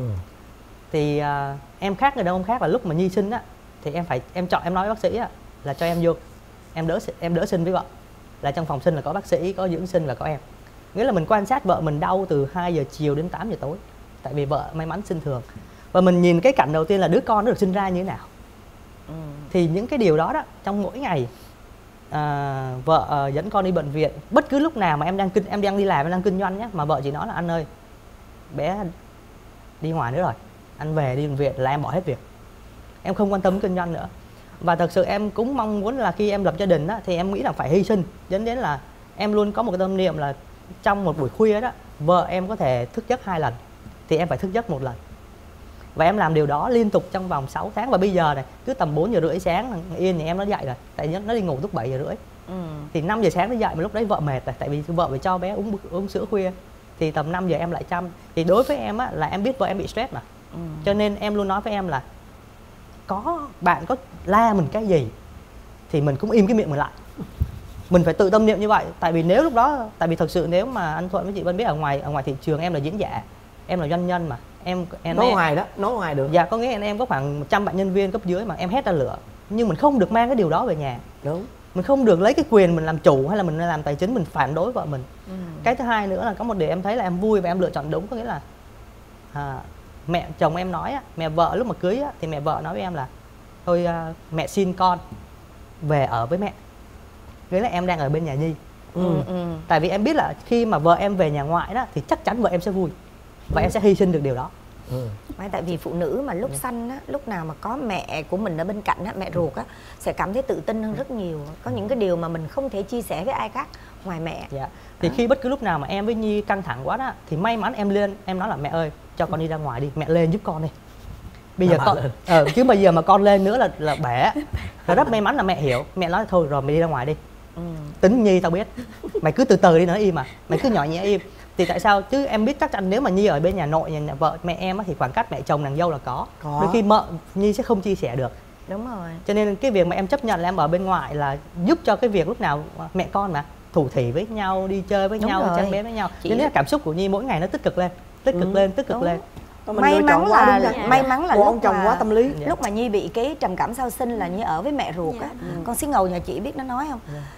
Thì à, em khác người đàn ông khác là lúc mà Nhi sinh á, thì em phải em chọn em nói với bác sĩ á, là cho em vô em đỡ em đỡ sinh với vợ, là trong phòng sinh là có bác sĩ, có dưỡng sinh và có em. Nghĩa là mình quan sát vợ mình đau từ hai giờ chiều đến tám giờ tối, tại vì vợ may mắn sinh thường, và mình nhìn cái cảnh đầu tiên là đứa con nó được sinh ra như thế nào. Ừ. Thì những cái điều đó đó, trong mỗi ngày à, vợ à, dẫn con đi bệnh viện, bất cứ lúc nào mà em đang kinh em đang đi làm, em đang kinh doanh nhé, mà vợ chỉ nói là anh ơi bé đi ngoài nữa rồi, anh về đi bệnh viện, là em bỏ hết việc, em không quan tâm kinh doanh nữa. Và thật sự em cũng mong muốn là khi em lập gia đình á, thì em nghĩ là phải hy sinh, dẫn đến là em luôn có một cái tâm niệm là trong một buổi khuya đó, vợ em có thể thức giấc hai lần thì em phải thức giấc một lần. Và em làm điều đó liên tục trong vòng sáu tháng. Và bây giờ này, cứ tầm bốn giờ rưỡi sáng Yên thì em nó dậy rồi, tại nó đi ngủ lúc bảy giờ rưỡi. Ừ. Thì năm giờ sáng nó dậy, mà lúc đấy vợ mệt rồi, tại vì vợ phải cho bé uống uống sữa khuya. Thì tầm năm giờ em lại chăm. Thì đối với em á, là em biết vợ em bị stress mà. Ừ. Cho nên em luôn nói với em là có bạn có la mình cái gì thì mình cũng im cái miệng mình lại. Mình phải tự tâm niệm như vậy. Tại vì nếu lúc đó, tại vì thật sự nếu mà anh Thuận với chị Vân biết, ở ngoài ở ngoài thị trường em là diễn giả, em là doanh nhân mà em em nói em, ngoài đó nói ngoài được. Dạ, có nghĩa là em có khoảng một trăm bạn nhân viên cấp dưới mà em hét ra lửa, nhưng mình không được mang cái điều đó về nhà. Đúng. Mình không được lấy cái quyền mình làm chủ hay là mình làm tài chính mình phản đối vợ mình. Ừ. Cái thứ hai nữa là có một điều em thấy là em vui và em lựa chọn đúng, có nghĩa là à, mẹ chồng em nói á, mẹ vợ lúc mà cưới á, thì mẹ vợ nói với em là thôi à, mẹ xin con về ở với mẹ. nghĩa là em đang ở bên nhà Nhi. Ừ. Ừ. Tại vì em biết là khi mà vợ em về nhà ngoại đó thì chắc chắn vợ em sẽ vui và ừ. em sẽ hy sinh được điều đó. Ừ. Tại vì phụ nữ mà lúc sanh á, lúc nào mà có mẹ của mình ở bên cạnh á, mẹ ruột á, sẽ cảm thấy tự tin hơn rất nhiều. Có những cái điều mà mình không thể chia sẻ với ai khác ngoài mẹ. Dạ. Thì à. khi bất cứ lúc nào mà em với Nhi căng thẳng quá đó thì may mắn em lên, em nói là mẹ ơi cho con đi ra ngoài đi, mẹ lên giúp con đi. Bây giờ con ờ, chứ bây giờ mà con lên nữa là là bẻ. Và rất may mắn là mẹ hiểu, mẹ nói thôi rồi mày đi ra ngoài đi. Ừ. Tính Nhi tao biết, mày cứ từ từ đi nói im mà, mày cứ nhỏ nhẹ im. Thì tại sao chứ em biết chắc chắn nếu mà Nhi ở bên nhà nội, nhà, nhà vợ mẹ em á, thì khoảng cách mẹ chồng nàng dâu là có, có. Đôi khi mợ Nhi sẽ không chia sẻ được. Đúng rồi. Cho nên cái việc mà em chấp nhận là em ở bên ngoài là giúp cho cái việc lúc nào mẹ con mà thủ thỉ với nhau, đi chơi với Đúng nhau, chăm bé với nhau. Cho nên là cảm xúc của Nhi mỗi ngày nó tích cực lên, tích cực ừ. lên, tích cực Đúng. lên. Mình may mắn là, là may mắn là lúc ông chồng quá tâm lý. Lúc mà Nhi bị cái trầm cảm sau sinh là Nhi ở với mẹ ruột á. Ừ. Con xí ngầu nhà chị biết nó nói không? Yeah.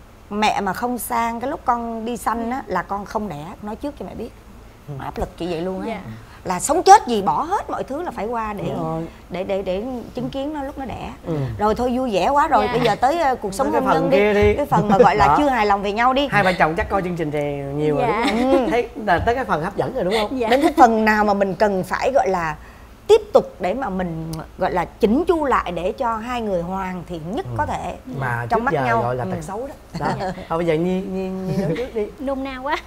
Mẹ mà không sang cái lúc con đi sanh á là con không đẻ, nói trước cho mẹ biết. Ừ. Áp lực chị vậy luôn á. Yeah. Là sống chết gì bỏ hết mọi thứ là phải qua để ừ. để, để để chứng kiến nó lúc nó đẻ. Ừ. Rồi thôi vui vẻ quá rồi, yeah. bây giờ tới uh, cuộc sống hôn nhân đi. đi. Cái phần mà gọi là chưa hài lòng về nhau đi. Hai vợ chồng chắc coi chương trình này nhiều yeah. rồi đúng không? Thấy là tới cái phần hấp dẫn rồi đúng không? Yeah. Đến cái phần nào mà mình cần phải gọi là tiếp tục để mà mình gọi là chỉnh chu lại để cho hai người hoàn thiện nhất ừ. có thể mà trong mắt giờ nhau gọi là tật ừ. xấu đó. Đó. Thôi bây giờ Nhi Nhi Nhi nói trước đi. Nôn nao quá.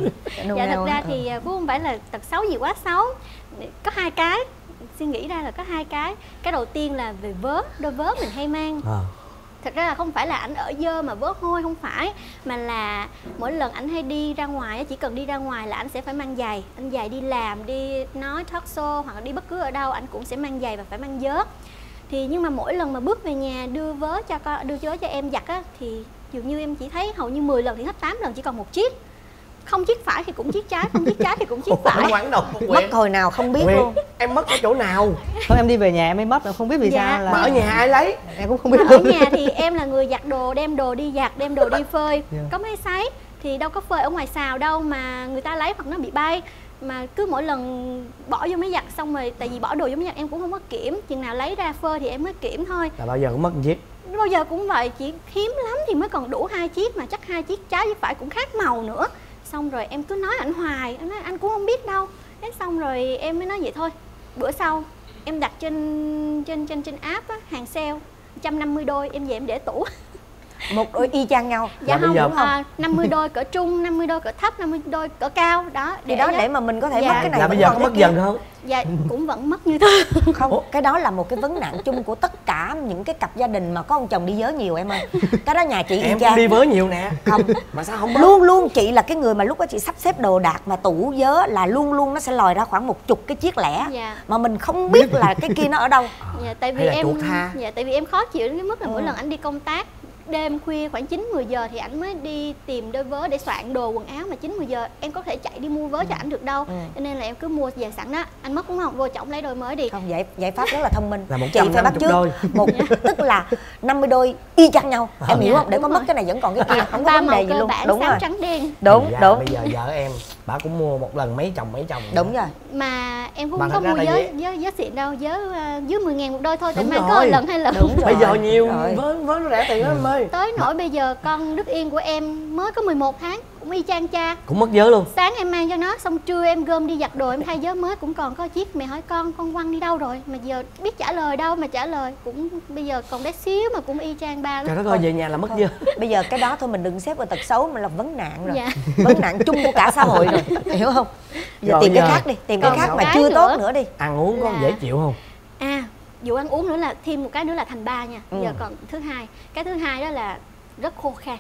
Nôn dạ nao thật ra thì cũng không phải là tật xấu gì quá xấu. Có hai cái, suy nghĩ ra là có hai cái. Cái đầu tiên là về vớ, đôi vớ mình hay mang. À. Thật ra là không phải là ảnh ở dơ mà vớ hôi, không phải. Mà là mỗi lần ảnh hay đi ra ngoài, chỉ cần đi ra ngoài là ảnh sẽ phải mang giày. Anh giày đi làm, đi nói talk show hoặc là đi bất cứ ở đâu, ảnh cũng sẽ mang giày và phải mang vớ. Thì nhưng mà mỗi lần mà bước về nhà đưa vớ cho con, đưa vớ cho em giặt á, thì dường như em chỉ thấy hầu như mười lần thì hết tám lần chỉ còn một chiếc. Không chiếc phải thì cũng chiếc trái, không chiếc trái thì cũng chiếc phải. Mất hồi nào không biết Quyền. Luôn. Em mất ở chỗ nào? Thôi em đi về nhà em mới mất, em không biết vì dạ. sao là... Mà ở nhà ai lấy? Em cũng không biết. Ở nhà thì em là người giặt đồ, đem đồ đi giặt, đem đồ đi phơi. Yeah. Có máy sấy thì đâu có phơi ở ngoài xào đâu mà người ta lấy hoặc nó bị bay. Mà cứ mỗi lần bỏ vô máy giặt xong rồi, tại vì bỏ đồ vô máy giặt em cũng không có kiểm, chừng nào lấy ra phơi thì em mới kiểm thôi. Là bao giờ cũng mất một chiếc? Bao giờ cũng vậy, chỉ hiếm lắm thì mới còn đủ hai chiếc, mà chắc hai chiếc trái với phải cũng khác màu nữa. Xong rồi em cứ nói ảnh hoài, em nói anh cũng không biết đâu. Thế xong rồi em mới nói vậy thôi. Bữa sau em đặt trên trên trên trên app á, hàng sale một trăm năm mươi đôi, em về em để tủ. Một đôi y chang nhau. Dạ không, không? À, năm mươi đôi cỡ trung, năm mươi đôi cỡ thấp, năm mươi đôi cỡ cao đó. Để đó để mà mình có thể dạ. mất cái này. Là bây giờ có mất dần không? Dạ cũng vẫn mất như thế. Không, Ủa? Cái đó là một cái vấn nạn chung của tất cả những cái cặp gia đình mà có ông chồng đi vớ nhiều em ơi. Cái đó nhà chị em cũng đi vớ nhiều nè. Không, mà sao không mất? Luôn luôn chị là cái người mà lúc đó chị sắp xếp đồ đạc mà tủ vớ là luôn luôn nó sẽ lòi ra khoảng một chục cái chiếc lẻ. Dạ. Mà mình không biết là cái kia nó ở đâu. Dạ tại vì em dạ tại vì em khó chịu đến cái mức là ừ. mỗi lần anh đi công tác đêm khuya khoảng chín mười giờ thì ảnh mới đi tìm đôi vớ để soạn đồ quần áo, mà chín mười giờ em có thể chạy đi mua vớ cho ảnh được đâu. Ừ. Cho nên là em cứ mua về sẵn đó, anh mất đúng không, vô chổng lấy đôi mới đi. Không, giải giải pháp rất là thông minh. Là một chị phải bắt trước đôi. Một tức là năm mươi đôi y chang nhau. À, em hiểu dạ, không? Để có mất cái này vẫn còn cái kia, không có vấn đề gì luôn. Đúng rồi. Trắng đen. Đúng, dạ, đúng. Bây giờ vợ em bà cũng mua một lần mấy chồng mấy chồng. Đúng rồi. Mà em cũng không có mua vớ vớ vớ xịn đâu, vớ uh, dưới mười ngàn một đôi thôi, tại mang có lần hai lần. Đúng rồi. Bây giờ nhiều vớ vớ nó rẻ tiền lắm em ơi. Tới nỗi bây giờ con Đức Yên của em mới có mười một tháng cũng y chang cha, cũng mất vớ luôn. Sáng em mang cho nó, xong trưa em gom đi giặt đồ, em thay vớ mới cũng còn có chiếc. Mẹ hỏi con con quăng đi đâu rồi, mà giờ biết trả lời đâu mà trả lời, cũng bây giờ còn bé xíu mà cũng y chang ba. Trời đất ơi, về nhà là mất vớ. Bây giờ cái đó thôi mình đừng xếp vào tật xấu mà là vấn nạn rồi. Dạ. Vấn nạn chung của cả xã hội rồi, hiểu không? Giờ rồi tìm giờ... cái khác đi, tìm cái khác mà chưa nữa. Tốt nữa đi. Ăn uống có là... dễ chịu không? À, vụ ăn uống nữa là thêm một cái nữa là thành ba nha. Ừ. Giờ còn thứ hai, cái thứ hai đó là rất khô khan.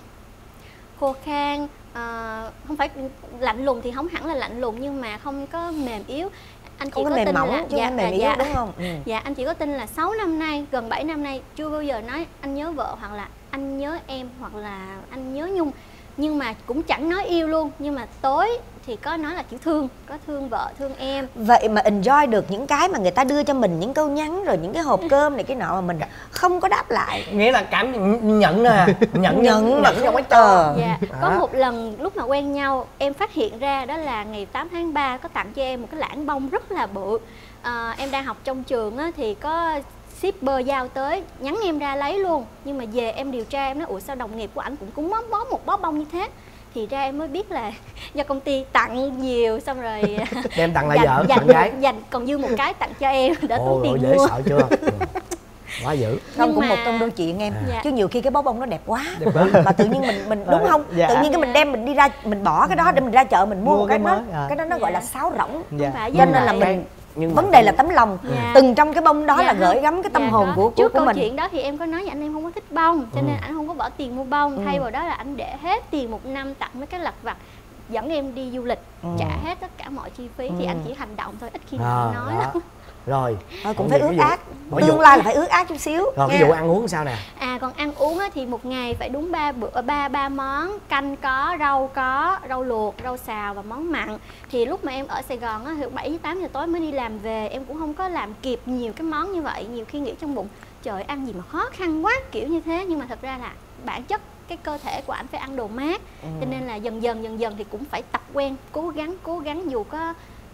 Khô khan, uh, không phải lạnh lùng thì không hẳn là lạnh lùng nhưng mà không có mềm yếu. Anh không chỉ có, có mềm tin mỏng là chứ dạ, không mềm yếu dạ, đúng không? Ừ. Dạ anh chỉ có tin là sáu năm nay, gần bảy năm nay chưa bao giờ nói anh nhớ vợ hoặc là anh nhớ em hoặc là anh nhớ Nhung, nhưng mà cũng chẳng nói yêu luôn, nhưng mà tối thì có nói là kiểu thương, có thương vợ, thương em. Vậy mà enjoy được những cái mà người ta đưa cho mình, những câu nhắn rồi những cái hộp cơm này cái nọ mà mình không có đáp lại. Nghĩa là cảm nhận nè, nhận nhận mà không có cho. Dạ. Có một lần lúc mà quen nhau em phát hiện ra đó là ngày tám tháng ba có tặng cho em một cái lẵng bông rất là bự. À, em đang học trong trường á, thì có shipper giao tới nhắn em ra lấy luôn, nhưng mà về em điều tra em nói ủa sao đồng nghiệp của ảnh cũng cũng bó bó một bó bông như thế, thì ra em mới biết là do công ty tặng nhiều xong rồi đem tặng lại dành, vợ dành tặng gái, dành còn dư một cái tặng cho em để tốn tiền dễ mua. sợ chưa. Quá dữ. Không, cũng mà... một trong đôi chuyện em dạ. chứ nhiều khi cái bó bông nó đẹp quá, đẹp quá. mà tự nhiên mình mình đúng không, dạ. tự nhiên cái mình đem mình đi ra mình bỏ cái đó để mình ra chợ mình mua, Mua một cái, cái nó mới, à. cái đó nó Dạ. gọi là sáo rỗng. Dạ. Phải Cho nên là vậy. mình Nhưng mà vấn đề là tấm lòng, Dạ. từng trong cái bông đó Dạ là không. gửi gắm cái tâm Dạ hồn có. của của, Trước của câu mình. chuyện đó thì em có nói với anh em không có thích bông, cho nên Ừ. anh không có bỏ tiền mua bông, Ừ. thay vào đó là anh để hết tiền một năm tặng mấy cái lặt vặt, dẫn em đi du lịch, Ừ. trả hết tất cả mọi chi phí, thì Ừ. anh chỉ hành động thôi, ít khi À, nào nói đó. lắm. Rồi Thôi cũng Còn phải cái ước vụ- ác, mỗi vụ- tương lai là phải ước ác chút xíu. Rồi cái nha. vụ ăn uống sao nè? À còn ăn uống á, thì một ngày phải đúng ba bữa ba ba món, canh có, rau có, rau luộc, rau xào và món mặn. Thì lúc mà em ở Sài Gòn á, từ bảy tám giờ tối mới đi làm về, em cũng không có làm kịp nhiều cái món như vậy, nhiều khi nghĩ trong bụng trời ăn gì mà khó khăn quá kiểu như thế, nhưng mà thật ra là bản chất cái cơ thể của ảnh phải ăn đồ mát, Ừ. cho nên là dần dần dần dần thì cũng phải tập quen, cố gắng cố gắng dù có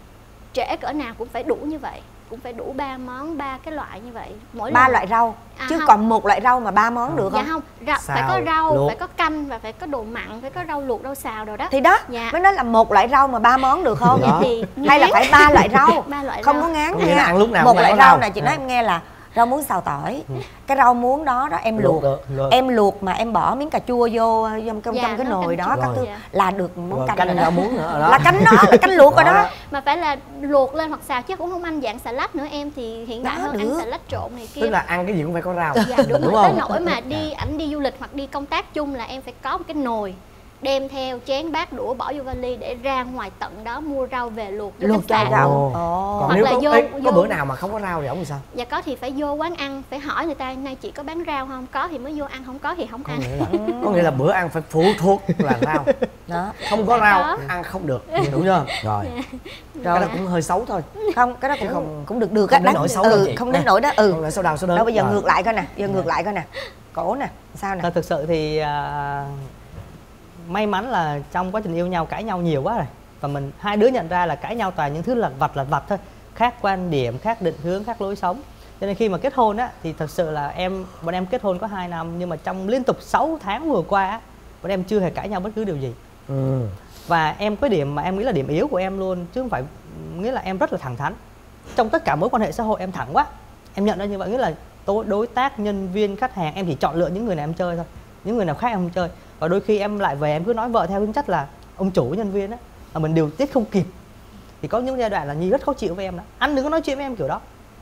trễ cỡ nào cũng phải đủ như vậy, cũng phải đủ ba món, ba cái loại như vậy mỗi Ba lần. loại rau, À, chứ không. còn một loại rau mà ba món được Dạ không? không, rau, phải Xào, có rau, luộc. phải có canh và phải có đồ mặn, phải có rau luộc, rau xào rồi đó. Thì đó, Dạ. mới nói là một loại rau mà ba món được không? Đó. Thì Hay là phải ba loại rau? ba loại Không rau. có ngán Có nghĩa là nha. ăn lúc nào Một cũng phải loại có rau rau. này chị nói À. em nghe là rau muống xào tỏi. cái rau muống đó đó em luộc, Luộc được, luộc. em luộc mà em bỏ miếng cà chua vô trong trong, Dạ, trong cái nó nồi canh đó chua. các thứ Dạ. là được món Rồi canh, canh rồi rau đó. muống nữa rồi đó. Là canh đó, là canh luộc rồi đó. Mà phải là luộc lên hoặc xào chứ cũng không ăn dạng salad nữa, em thì hiện đại Đó, hơn được. ăn salad trộn này kia. Tức là ăn cái gì cũng phải có rau. Dạ đúng, đúng rồi, tới không? nỗi mà đi ảnh đi du lịch hoặc đi công tác chung là em phải có một cái nồi đem theo chén bát đũa bỏ vô vali để ra ngoài tận đó mua rau về luộc cho Luộc cho cái xào. rau. Ồ. Ồ. Còn Hoặc nếu là có, vô- ê, có vô- bữa nào mà không có rau thì ổng làm sao? Dạ có thì phải vô quán ăn, phải hỏi người ta nay chị có bán rau không, có thì mới vô ăn, không có thì không Có ăn. nghĩa là có nghĩa là bữa ăn phải phụ thuộc là rau. Đó. Không có Dạ rau có. ăn không được, đúng chưa? Rồi. Cái đó cũng hơi xấu thôi. Không, cái đó cũng Chứ không- cũng được được không á. đến nỗi xấu đâu ừ, chị. không đến Nè. nỗi đó. Ừ. Không phải xấu đau xấu đớn. Đâu bây giờ Rồi. ngược lại coi nè, giờ ngược lại coi nè. Cổ nè, sao nè? Thật thực sự thì à, may mắn là trong quá trình yêu nhau cãi nhau nhiều quá rồi, và mình hai đứa nhận ra là cãi nhau toàn những thứ lặt vặt lặt vặt thôi, khác quan điểm, khác định hướng, khác lối sống. Cho nên khi mà kết hôn á thì thật sự là em bọn em kết hôn có hai năm, nhưng mà trong liên tục sáu tháng vừa qua á, bọn em chưa hề cãi nhau bất cứ điều gì. Ừ. Và em có điểm mà em nghĩ là điểm yếu của em luôn, chứ không phải, nghĩa là em rất là thẳng thắn trong tất cả mối quan hệ xã hội. Em thẳng quá, em nhận ra như vậy, nghĩa là đối đối tác, nhân viên, khách hàng, em chỉ chọn lựa những người nào em chơi thôi, những người nào khác em không chơi. Và đôi khi em lại về em cứ nói vợ theo tính chất là ông chủ nhân viên á, mà mình điều tiết không kịp, thì có những giai đoạn là Nhi rất khó chịu với em đó. Anh đừng có nói chuyện với em kiểu đó.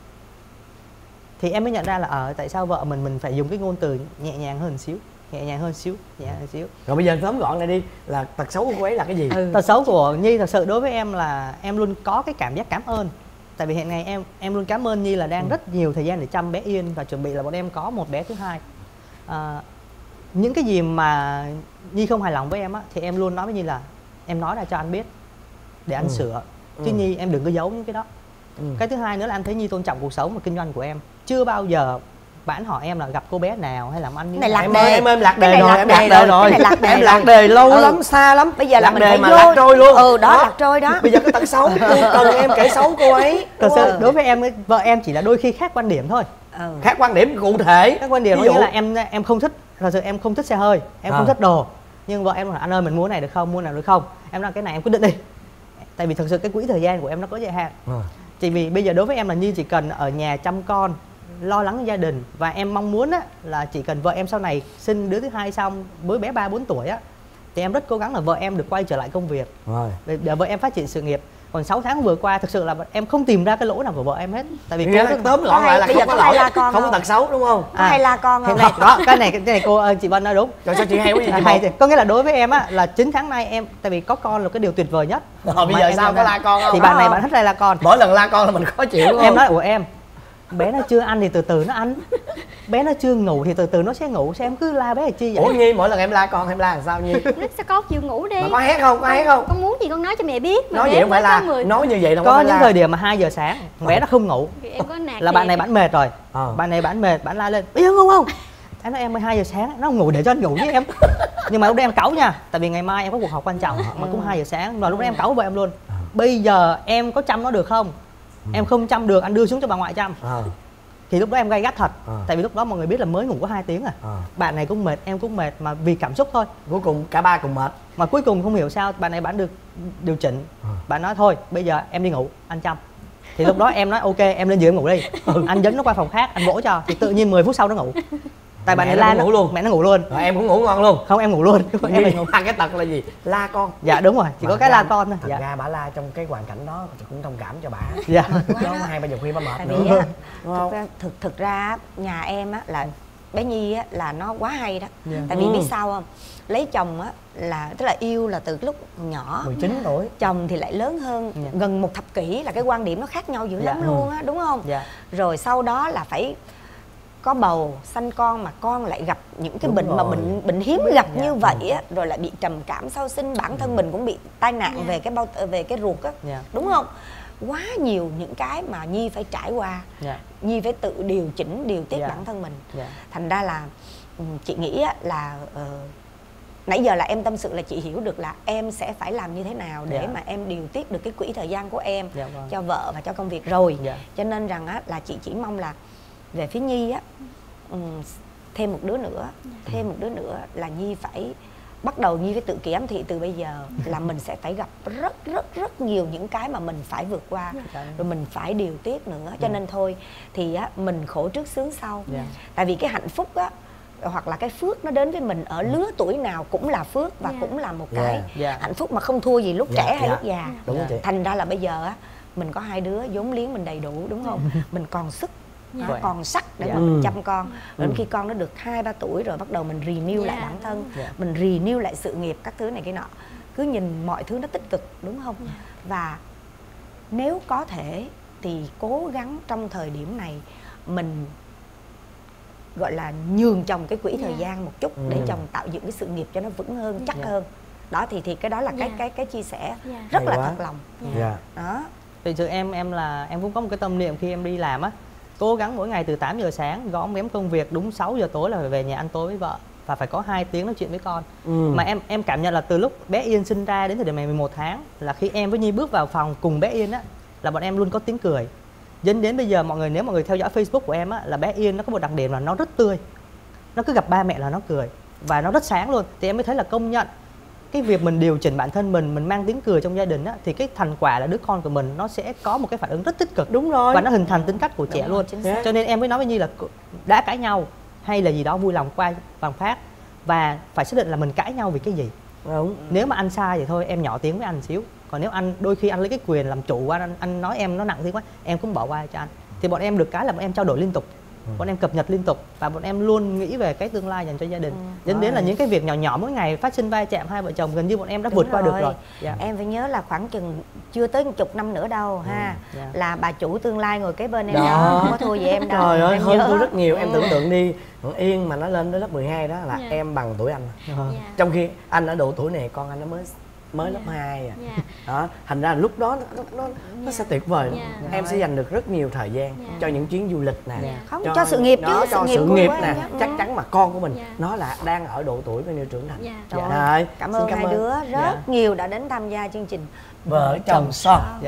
Thì em mới nhận ra là ở à, tại sao vợ mình mình phải dùng cái ngôn từ nhẹ nhàng hơn xíu, nhẹ nhàng hơn xíu, nhẹ nhàng hơn xíu. Rồi bây giờ tóm gọn lại đi, là tật xấu của cô ấy là cái gì? Ừ. Tật xấu của Nhi thật sự đối với em là em luôn có cái cảm giác cảm ơn. Tại vì hiện nay em em luôn cảm ơn Nhi là đang ừ. rất nhiều thời gian để chăm bé Yên và chuẩn bị là bọn em có một bé thứ hai. À, những cái gì mà Nhi không hài lòng với em á thì em luôn nói với Nhi là em nói ra cho anh biết để anh ừ. sửa, chứ ừ. Nhi em đừng có giấu những cái đó. Ừ. Cái thứ hai nữa là anh thấy Nhi tôn trọng cuộc sống và kinh doanh của em. Chưa bao giờ bạn hỏi em là gặp cô bé nào hay làm ăn như này lạc em đề. ơi, em ơi, em lạc Cái đề này rồi, lạc em đề lạc đề rồi. Cái này lạc đề Em rồi. lạc đề lâu Ừ. lắm, xa lắm. Bây giờ là lạc mình đề phải mà vô. lạc trôi luôn. Ừ, đó, lạc trôi đó. Bây giờ cái tật xấu cô cần em kể xấu cô ấy. Thật sự Ừ. đối với em, vợ em chỉ là đôi khi khác quan điểm thôi. Ừ. Khác quan điểm cụ thể. Các quan điểm Ví có dụ nghĩa là em em không thích, thật sự em không thích xe hơi, em À. không thích đồ, nhưng vợ em nói anh ơi mình mua này được không, mua nào được không, em nói cái này em quyết định đi. Tại vì thật sự cái quỹ thời gian của em nó có giới hạn. À. Chỉ vì bây giờ đối với em là Nhi chỉ cần ở nhà chăm con, lo lắng gia đình, và em mong muốn á là chỉ cần vợ em sau này sinh đứa thứ hai xong với bé ba bốn tuổi á thì em rất cố gắng là vợ em được quay trở lại công việc, Rồi. để, để vợ em phát triển sự nghiệp. Còn sáu tháng vừa qua thực sự là em không tìm ra cái lỗi nào của vợ em hết. Tại vì Nghĩa cô là rất- tóm gọn Có lại là hay- bây không giờ có có hay lỗi, la con không có không? tật xấu đúng không? Có hay la con hiện không? nay đó cái này cái này cô ơi, chị Vân nói đúng. Rồi sao chị hay quá vậy chị Hay Bột? thì- có nghĩa là đối với em á là chín tháng nay em, tại vì có con là cái điều tuyệt vời nhất. Rồi bây Mà giờ em sao nhận có ra- la con không? thì bạn này bạn thích la con. Mỗi lần la con là mình khó chịu đúng không? Em nói ủa em, bé nó chưa ăn thì từ từ nó ăn, bé nó chưa ngủ thì từ từ nó sẽ ngủ, sao em cứ la bé là chi vậy? Ủa Nhi, mỗi lần em la con em la làm sao Nhi? Nói sao con chịu ngủ đi. Mà có hét không? Có hét không? Con muốn gì con nói cho mẹ biết. Mà Nói bé vậy không phải mới có la, mười- nói như vậy đâu Có phải những la. thời điểm mà hai giờ sáng bé nó không ngủ Thì em có nạt là nè. bạn này bạn mệt rồi, Ờ. bạn này bạn mệt, bạn la lên bây giờ ngủ không? Em nói em ơi hai giờ sáng, nó không ngủ để cho anh ngủ với em. Nhưng mà lúc đó em cáu nha, tại vì ngày mai em có cuộc họp quan trọng mà cũng hai giờ sáng, và lúc đó em cáu vợ em luôn. Bây giờ em có chăm nó được không? Em không chăm được, anh đưa xuống cho bà ngoại chăm. Ờ. thì lúc đó em gay gắt thật. À. Tại vì lúc đó mọi người biết là mới ngủ có hai tiếng à. À. Bạn này cũng mệt, em cũng mệt, mà vì cảm xúc thôi. Cuối cùng cả ba cùng mệt. Mà cuối cùng không hiểu sao bạn này bạn được điều chỉnh. À. Bạn nói thôi bây giờ em đi ngủ, anh chăm. Thì lúc đó em nói ok em lên giường ngủ đi. Anh dẫn nó qua phòng khác, anh vỗ cho. Thì tự nhiên mười phút sau nó ngủ. Tại bạn này la ngủ luôn. Mẹ nó ngủ luôn. Rồi em cũng ngủ ngon luôn. Không, em ngủ luôn. Em Em ngủ. À, cái tật là gì? La con. Dạ đúng rồi, chỉ Mà có cái ra, la con thôi. Thật Dạ. ra bà la trong cái hoàn cảnh đó cũng thông cảm cho bà. Dạ. Nó có hai ba giờ khuya bà mệt Tại nữa. vì á, Đúng không? thực ra thực thực ra nhà em á là bé Nhi á là nó quá hay đó. Yeah. Tại vì Ừ. biết sao không? Lấy chồng á là tức là yêu là từ lúc nhỏ. mười chín tuổi. Chồng thì lại lớn hơn Yeah. gần một thập kỷ, là cái quan điểm nó khác nhau dữ Dạ. lắm luôn á, đúng không? Dạ. Rồi sau đó là phải có bầu sanh con, mà con lại gặp những cái Đúng bệnh mà rồi. bệnh bệnh hiếm gặp Dạ. như vậy á, rồi lại bị trầm cảm sau sinh, bản thân mình cũng bị tai nạn Dạ. về cái bao về cái ruột á, Dạ. đúng không? Quá nhiều những cái mà Nhi phải trải qua. Dạ. Nhi phải tự điều chỉnh, điều tiết Dạ. bản thân mình. Dạ. Thành ra là ừ, chị nghĩ á, là ờ, nãy giờ là em tâm sự là chị hiểu được là em sẽ phải làm như thế nào để Dạ. mà em điều tiết được cái quỹ thời gian của em Dạ vâng. cho vợ và cho công việc rồi. Dạ. Cho nên rằng á, là chị chỉ mong là về phía Nhi á, ừ, thêm một đứa nữa, thêm một đứa nữa là Nhi phải bắt đầu Nhi phải tự kỷ ám thị từ bây giờ là mình sẽ phải gặp rất rất rất nhiều những cái mà mình phải vượt qua, rồi mình phải điều tiết nữa. Cho nên thôi thì á, mình khổ trước sướng sau. Dạ. Tại vì cái hạnh phúc á, hoặc là cái phước nó đến với mình ở lứa tuổi nào cũng là phước và Dạ. cũng là một Dạ. cái Dạ. hạnh phúc mà không thua gì lúc Dạ, trẻ hay dạ. lúc già. Đúng Dạ. chị. Thành ra là bây giờ á, mình có hai đứa vốn liếng mình đầy đủ, đúng không? Mình còn sức, Dạ. nó còn sắc để Dạ. mà mình Ừ. chăm con. Rồi đến Ừ. khi con nó được hai ba tuổi rồi bắt đầu mình renew lại Dạ. bản thân, Dạ. mình renew lại sự nghiệp các thứ này cái nọ. Cứ nhìn mọi thứ nó tích cực, đúng không? Và nếu có thể thì cố gắng trong thời điểm này mình gọi là nhường chồng cái quỹ thời Dạ. gian một chút Ừ. để chồng tạo dựng cái sự nghiệp cho nó vững hơn, chắc Dạ. hơn. Đó thì thì cái đó là cái Dạ. cái cái chia sẻ Dạ. rất Hay là quá. thật lòng. Dạ. Đó. Thì chứ em em là em cũng có một cái tâm niệm khi em đi làm á, cố gắng mỗi ngày từ tám giờ sáng gõ mém công việc, đúng sáu giờ tối là phải về nhà ăn tối với vợ và phải có hai tiếng nói chuyện với con. Ừ. Mà em em cảm nhận là từ lúc bé Yên sinh ra đến thời điểm này mười một tháng, là khi em với Nhi bước vào phòng cùng bé Yên á, là bọn em luôn có tiếng cười. Dẫn đến bây giờ mọi người, nếu mọi người theo dõi Facebook của em á, là bé Yên nó có một đặc điểm là nó rất tươi, nó cứ gặp ba mẹ là nó cười và nó rất sáng luôn. Thì em mới thấy là công nhận cái việc mình điều chỉnh bản thân mình, mình mang tiếng cười trong gia đình á, thì cái thành quả là đứa con của mình nó sẽ có một cái phản ứng rất tích cực. Đúng rồi. Và nó hình thành tính cách của trẻ Đúng luôn. rồi, chính xác. Cho nên em mới nói với Nhi là đã cãi nhau hay là gì đó vui lòng qua bằng phát, và phải xác định là mình cãi nhau vì cái gì. Đúng. Nếu mà anh sai thì thôi em nhỏ tiếng với anh xíu, còn nếu anh đôi khi anh lấy cái quyền làm chủ qua, anh, anh nói em nó nặng tiếng quá, em cũng bỏ qua cho anh. Thì bọn em được cái là bọn em trao đổi liên tục, bọn em cập nhật liên tục và bọn em luôn nghĩ về cái tương lai dành cho gia đình. Dẫn đến là những cái việc nhỏ nhỏ mỗi ngày phát sinh va chạm hai vợ chồng gần như bọn em đã Đúng vượt qua được rồi. rồi. Dạ. Em phải nhớ là khoảng chừng chưa tới một chục năm nữa đâu ha. dạ. Là bà chủ tương lai ngồi kế bên em Đó. đó, không có thua gì em đâu. Trời ơi, Em hơn nhớ. tôi rất nhiều. Em Ừ. tưởng tượng đi, thằng Yên mà nó lên tới lớp mười hai đó là Dạ. em bằng tuổi anh. Ờ. Dạ. Trong khi anh ở độ tuổi này con anh nó mới mới lớp hai à. Dạ. Đó, thành ra là lúc đó nó nó, nó sẽ tuyệt vời lắm. Dạ. Em sẽ dành được rất nhiều thời gian Dạ. cho những chuyến du lịch nè. Dạ. Không, cho sự nghiệp chứ, đó, sự cho nghiệp sự của nghiệp em nè. chứ. Chắc chắn mà con của mình Dạ. nó là đang ở độ tuổi bao nhiêu trưởng thành. Dạ. Rồi. Rồi, Cảm xin ơn hai đứa rất Dạ. nhiều đã đến tham gia chương trình Vợ chồng son.